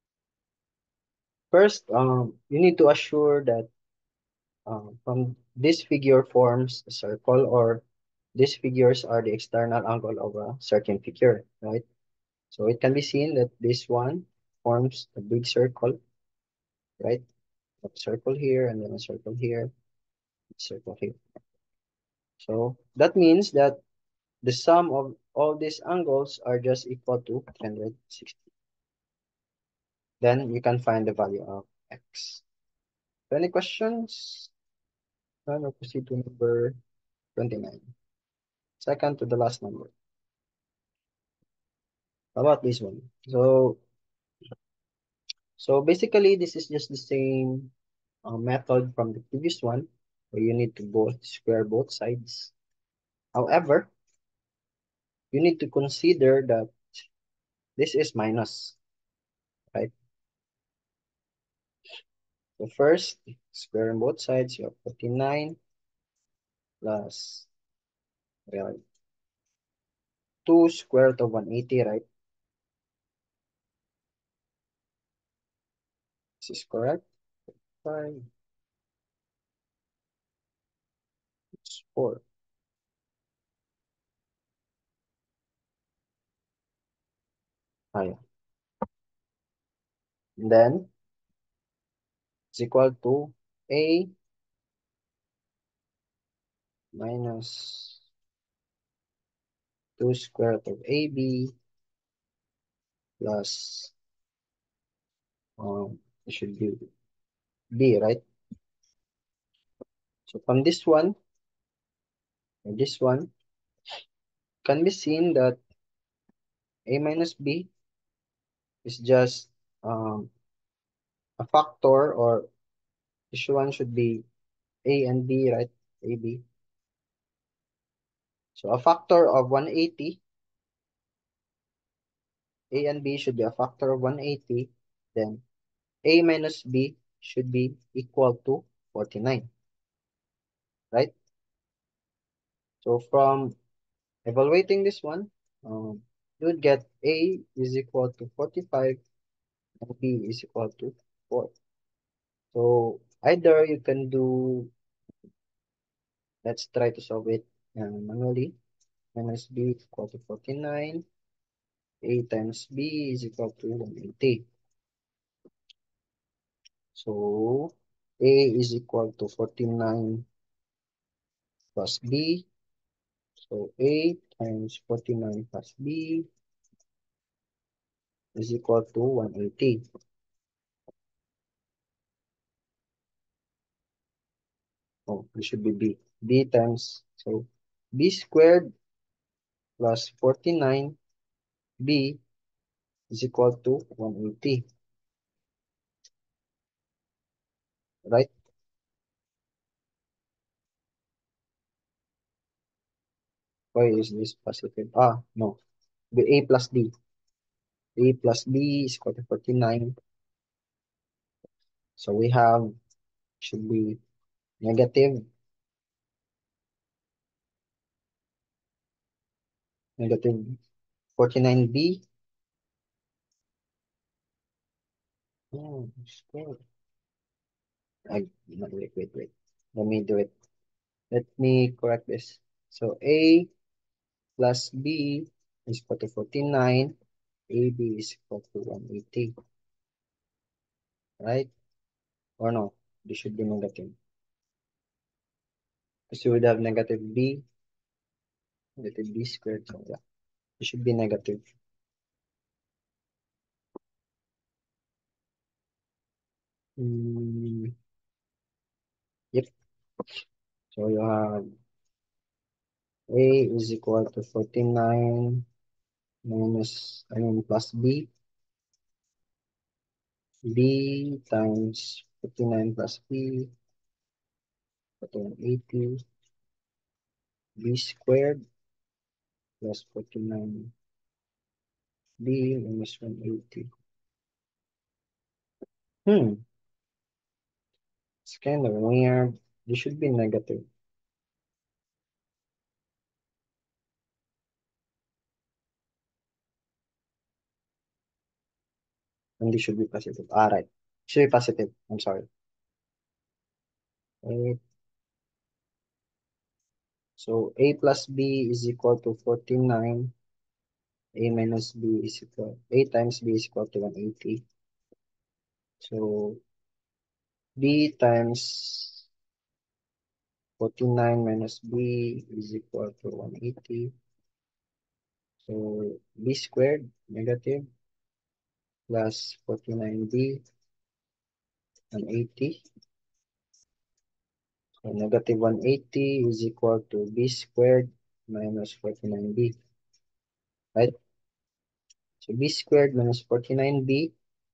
first, um, you need to assure that um, from this figure forms a circle, or these figures are the external angle of a certain figure, right? So it can be seen that this one forms a big circle, right? A circle here and then a circle here, a circle here. So that means that the sum of all these angles are just equal to three hundred sixty. Then you can find the value of x. Any questions? Then we'll proceed to number twenty-nine. Second to the last number. How about this one? So, so basically, this is just the same uh, method from the previous one, where you need to both square both sides. However, you need to consider that this is minus, right? So first, square on both sides, you have forty-nine plus, well, two square root of one hundred eighty, right? This is correct. Five, it's four. Ah, yeah. And then it's equal to a minus two square root of ab plus, um, it should be B, right? So from this one, or this one, can be seen that A minus B is just um, a factor, or this one should be A and B, right? A, B. So a factor of one hundred eighty, A and B should be a factor of one hundred eighty, then A minus B should be equal to forty-nine, right? So from evaluating this one, um, you would get A is equal to forty-five and B is equal to four. So either you can do, let's try to solve it uh, manually. Minus B is equal to forty-nine. A times B is equal to one hundred eighty. So A is equal to forty-nine plus B. So A times forty-nine plus B is equal to one hundred eighty. Oh, it should be B. B times, so B squared plus forty-nine B is equal to one hundred eighty, right? Why is this positive? Ah, no. The A plus D. A plus B is equal to forty-nine. So we have, should be negative, negative forty-nine B. Oh, squared. I, no, wait, wait, wait. Let me do it. Let me correct this. So A plus B is equal to forty-nine. A B is equal to one hundred eighty, right? Or no, this should be negative. Because you would have negative B, negative B squared. So yeah, it should be negative. Mm, yep. So you have A is equal to forty-nine minus, I mean, plus B. B times forty-nine plus B, one eighty. B squared plus forty-nine B minus one eighty. Hmm, it's kind of weird. This should be negative, and this should be positive. Ah, right. Should be positive. I'm sorry. Right. So A plus B is equal to forty-nine. A minus B is equal, A times B is equal to one hundred eighty. So B times forty-nine minus B is equal to one hundred eighty. So B squared negative plus forty-nine B one hundred eighty. So negative one hundred eighty is equal to B squared minus forty-nine B, right? So B squared minus forty-nine B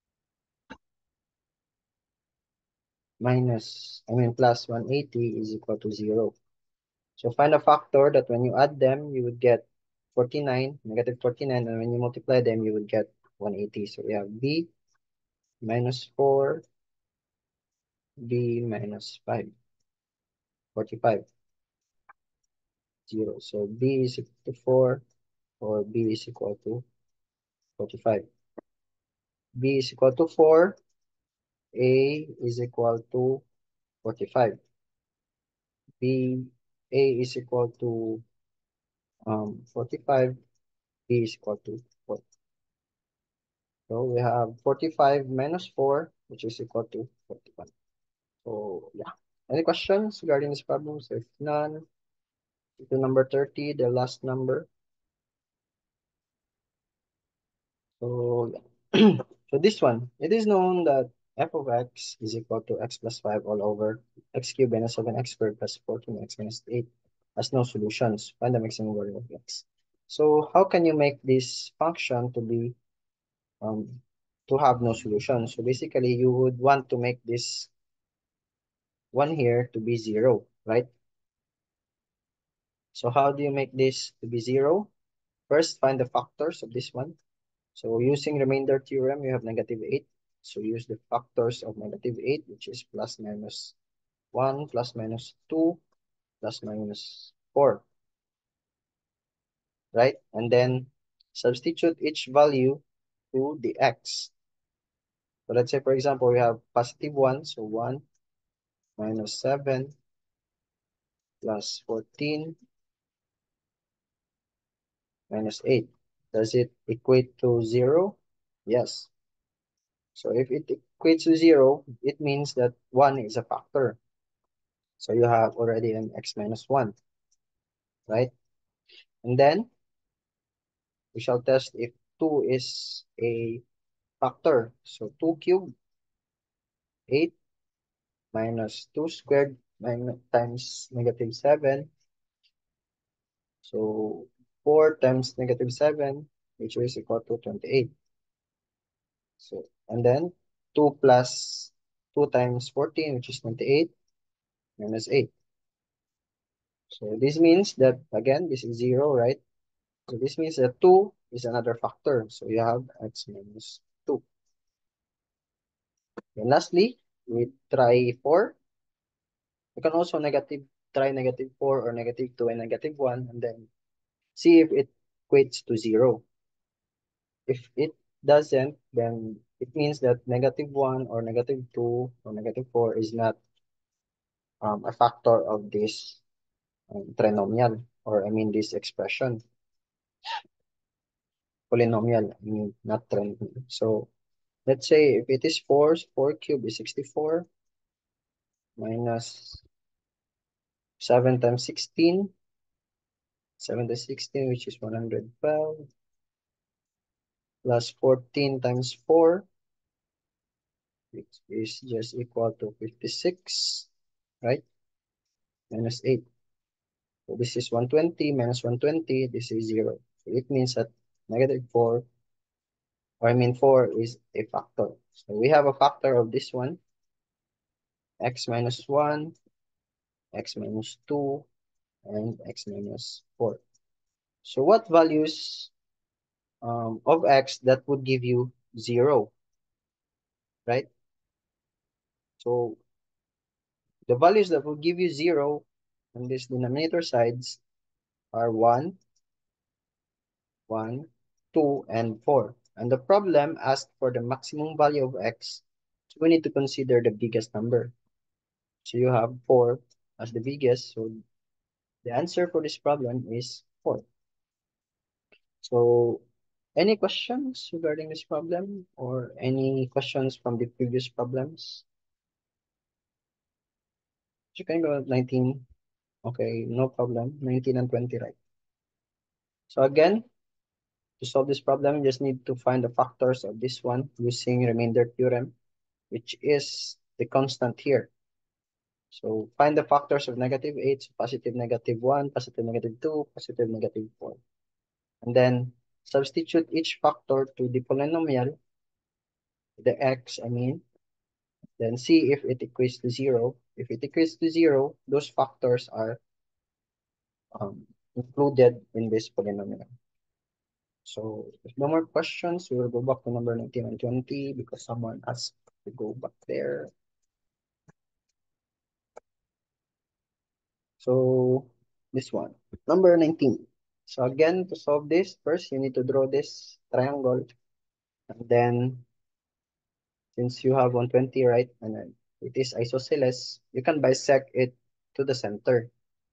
minus, I mean plus one hundred eighty is equal to zero. So find a factor that when you add them, you would get forty-nine, negative forty-nine, and when you multiply them, you would get one hundred eighty. So we have B minus four, B minus five, forty-five, zero. So B is equal to four, or B is equal to forty-five. B is equal to four, A is equal to forty-five. B, A is equal to um, forty-five, B is equal to four. So we have forty-five minus four, which is equal to forty-one. So yeah. Any questions regarding this problem? So if none, to number thirty, the last number. So, yeah. So this one, it is known that f of x is equal to x plus five all over x cubed minus seven x squared plus fourteen x minus eight has no solutions. Find the maximum value of x. So how can you make this function to be um to have no solution? So basically, you would want to make this one here to be zero, right? So how do you make this to be zero? First, find the factors of this one. So using remainder theorem, you have negative eight. So use the factors of negative eight, which is plus minus one, plus minus two, plus minus four, right? And then substitute each value to the x. So let's say, for example, we have positive one, so one minus seven plus fourteen minus eight. Does it equate to zero? Yes. So if it equates to zero, it means that one is a factor. So you have already an x minus one, right? And then we shall test if two is a factor. So two cubed, eight minus two squared minus, times negative seven. So four times negative seven, which is equal to twenty-eight. So, and then two plus two times fourteen, which is twenty-eight, minus eight. So this means that, again, this is zero, right? So this means that two is another factor. So you have x minus two. And lastly, we try four. You can also negative try negative four or negative two and negative one, and then see if it equates to zero. If it doesn't, then it means that negative one or negative two or negative four is not um, a factor of this um, trinomial, or I mean this expression, polynomial, I mean not trinomial. So let's say if it is four, four cubed is sixty-four minus seven times sixteen, seven times sixteen, which is one hundred twelve, plus fourteen times four, which is just equal to fifty-six, right? Minus eight. So this is one hundred twenty minus one hundred twenty, this is zero. So it means that negative four, or I mean four is a factor. So we have a factor of this one, x minus one, x minus two, and x minus four. So what values um, of x that would give you zero, right? So the values that will give you zero on these denominator sides are one, one, two, and four. And the problem asked for the maximum value of x, so we need to consider the biggest number. So you have four as the biggest, so the answer for this problem is four. So any questions regarding this problem or any questions from the previous problems? You can go nineteen. Okay, no problem. nineteen and twenty, right? So again, to solve this problem, you just need to find the factors of this one using remainder theorem, which is the constant here. So find the factors of negative eight, so positive negative one, positive negative two, positive negative four. And then substitute each factor to the polynomial, the x, I mean, then see if it equates to zero. If it equates to zero, those factors are um, included in this polynomial. So if no more questions, we will go back to number nineteen and twenty because someone asked to go back there. So this one, number nineteen. So again, to solve this, first you need to draw this triangle. And then since you have one hundred twenty, right, and then it is isosceles, you can bisect it to the center.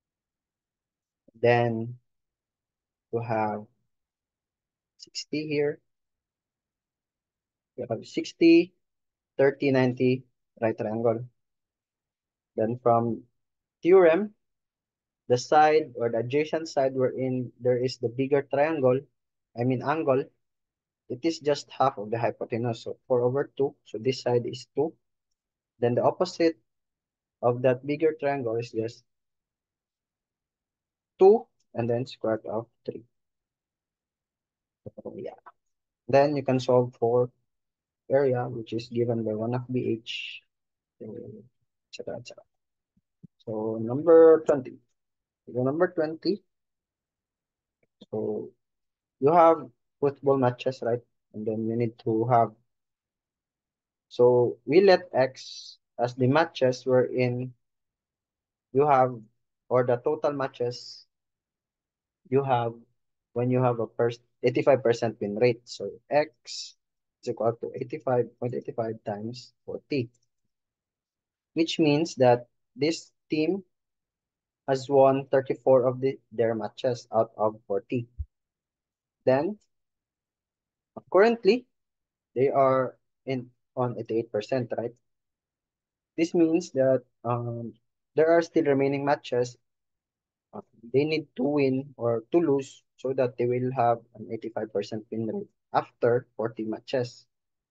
Then you have sixty here. You have sixty, thirty, ninety, right triangle. Then from theorem, the side or the adjacent side wherein there is the bigger triangle, I mean angle, it is just half of the hypotenuse. So four over two. So this side is two. Then the opposite of that bigger triangle is just two and then square root of three. So yeah. Then you can solve for area, which is given by one of B H, et cetera, et cetera. So number twenty. So number twenty. So you have football matches, right? And then you need to have, so we let X as the matches wherein you have, or the total matches you have when you have a first eighty-five percent win rate. So X is equal to eighty-five point eight five times forty, which means that this team has won thirty-four of the, their matches out of forty. Then currently they are in on eighty-eight percent, right? This means that um, there are still remaining matches. Uh, they need to win or to lose so that they will have an eighty-five percent win rate after forty matches.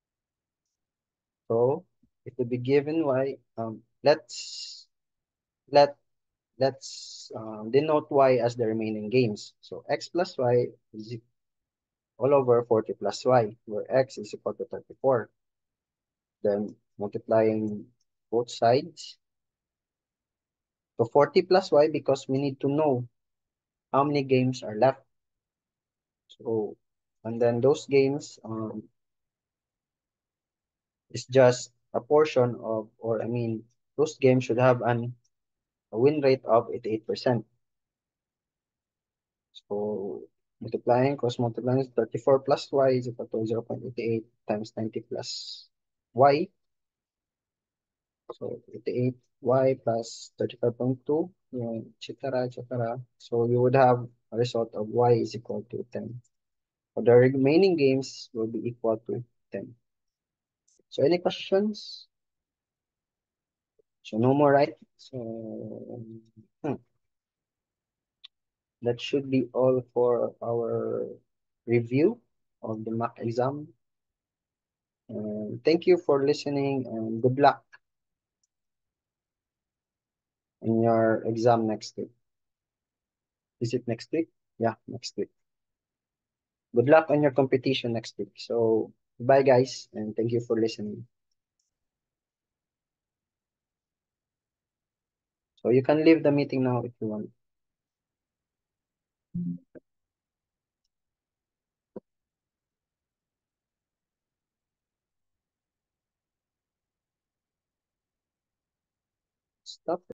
So it will be given y. Um, let's let let's uh, denote y as the remaining games. So x plus y is all over forty plus y, where x is equal to thirty-four. Then multiplying both sides. So forty plus y, because we need to know how many games are left. So, and then those games um, is just a portion of, or I mean, those games should have an, a win rate of eighty-eight percent. So multiplying, cross multiplying is thirty-four plus y is equal to zero point eight eight times ninety plus y. So eighty-eight y plus thirty-five point two, et cetera, et cetera. So you would have a result of y is equal to ten. So the remaining games will be equal to ten. So any questions? So no more, right? So hmm, that should be all for our review of the mock exam. And thank you for listening and good luck in your exam next week. Is it next week? Yeah, next week. Good luck on your competition next week. So bye guys, and thank you for listening. So you can leave the meeting now if you want. Stop.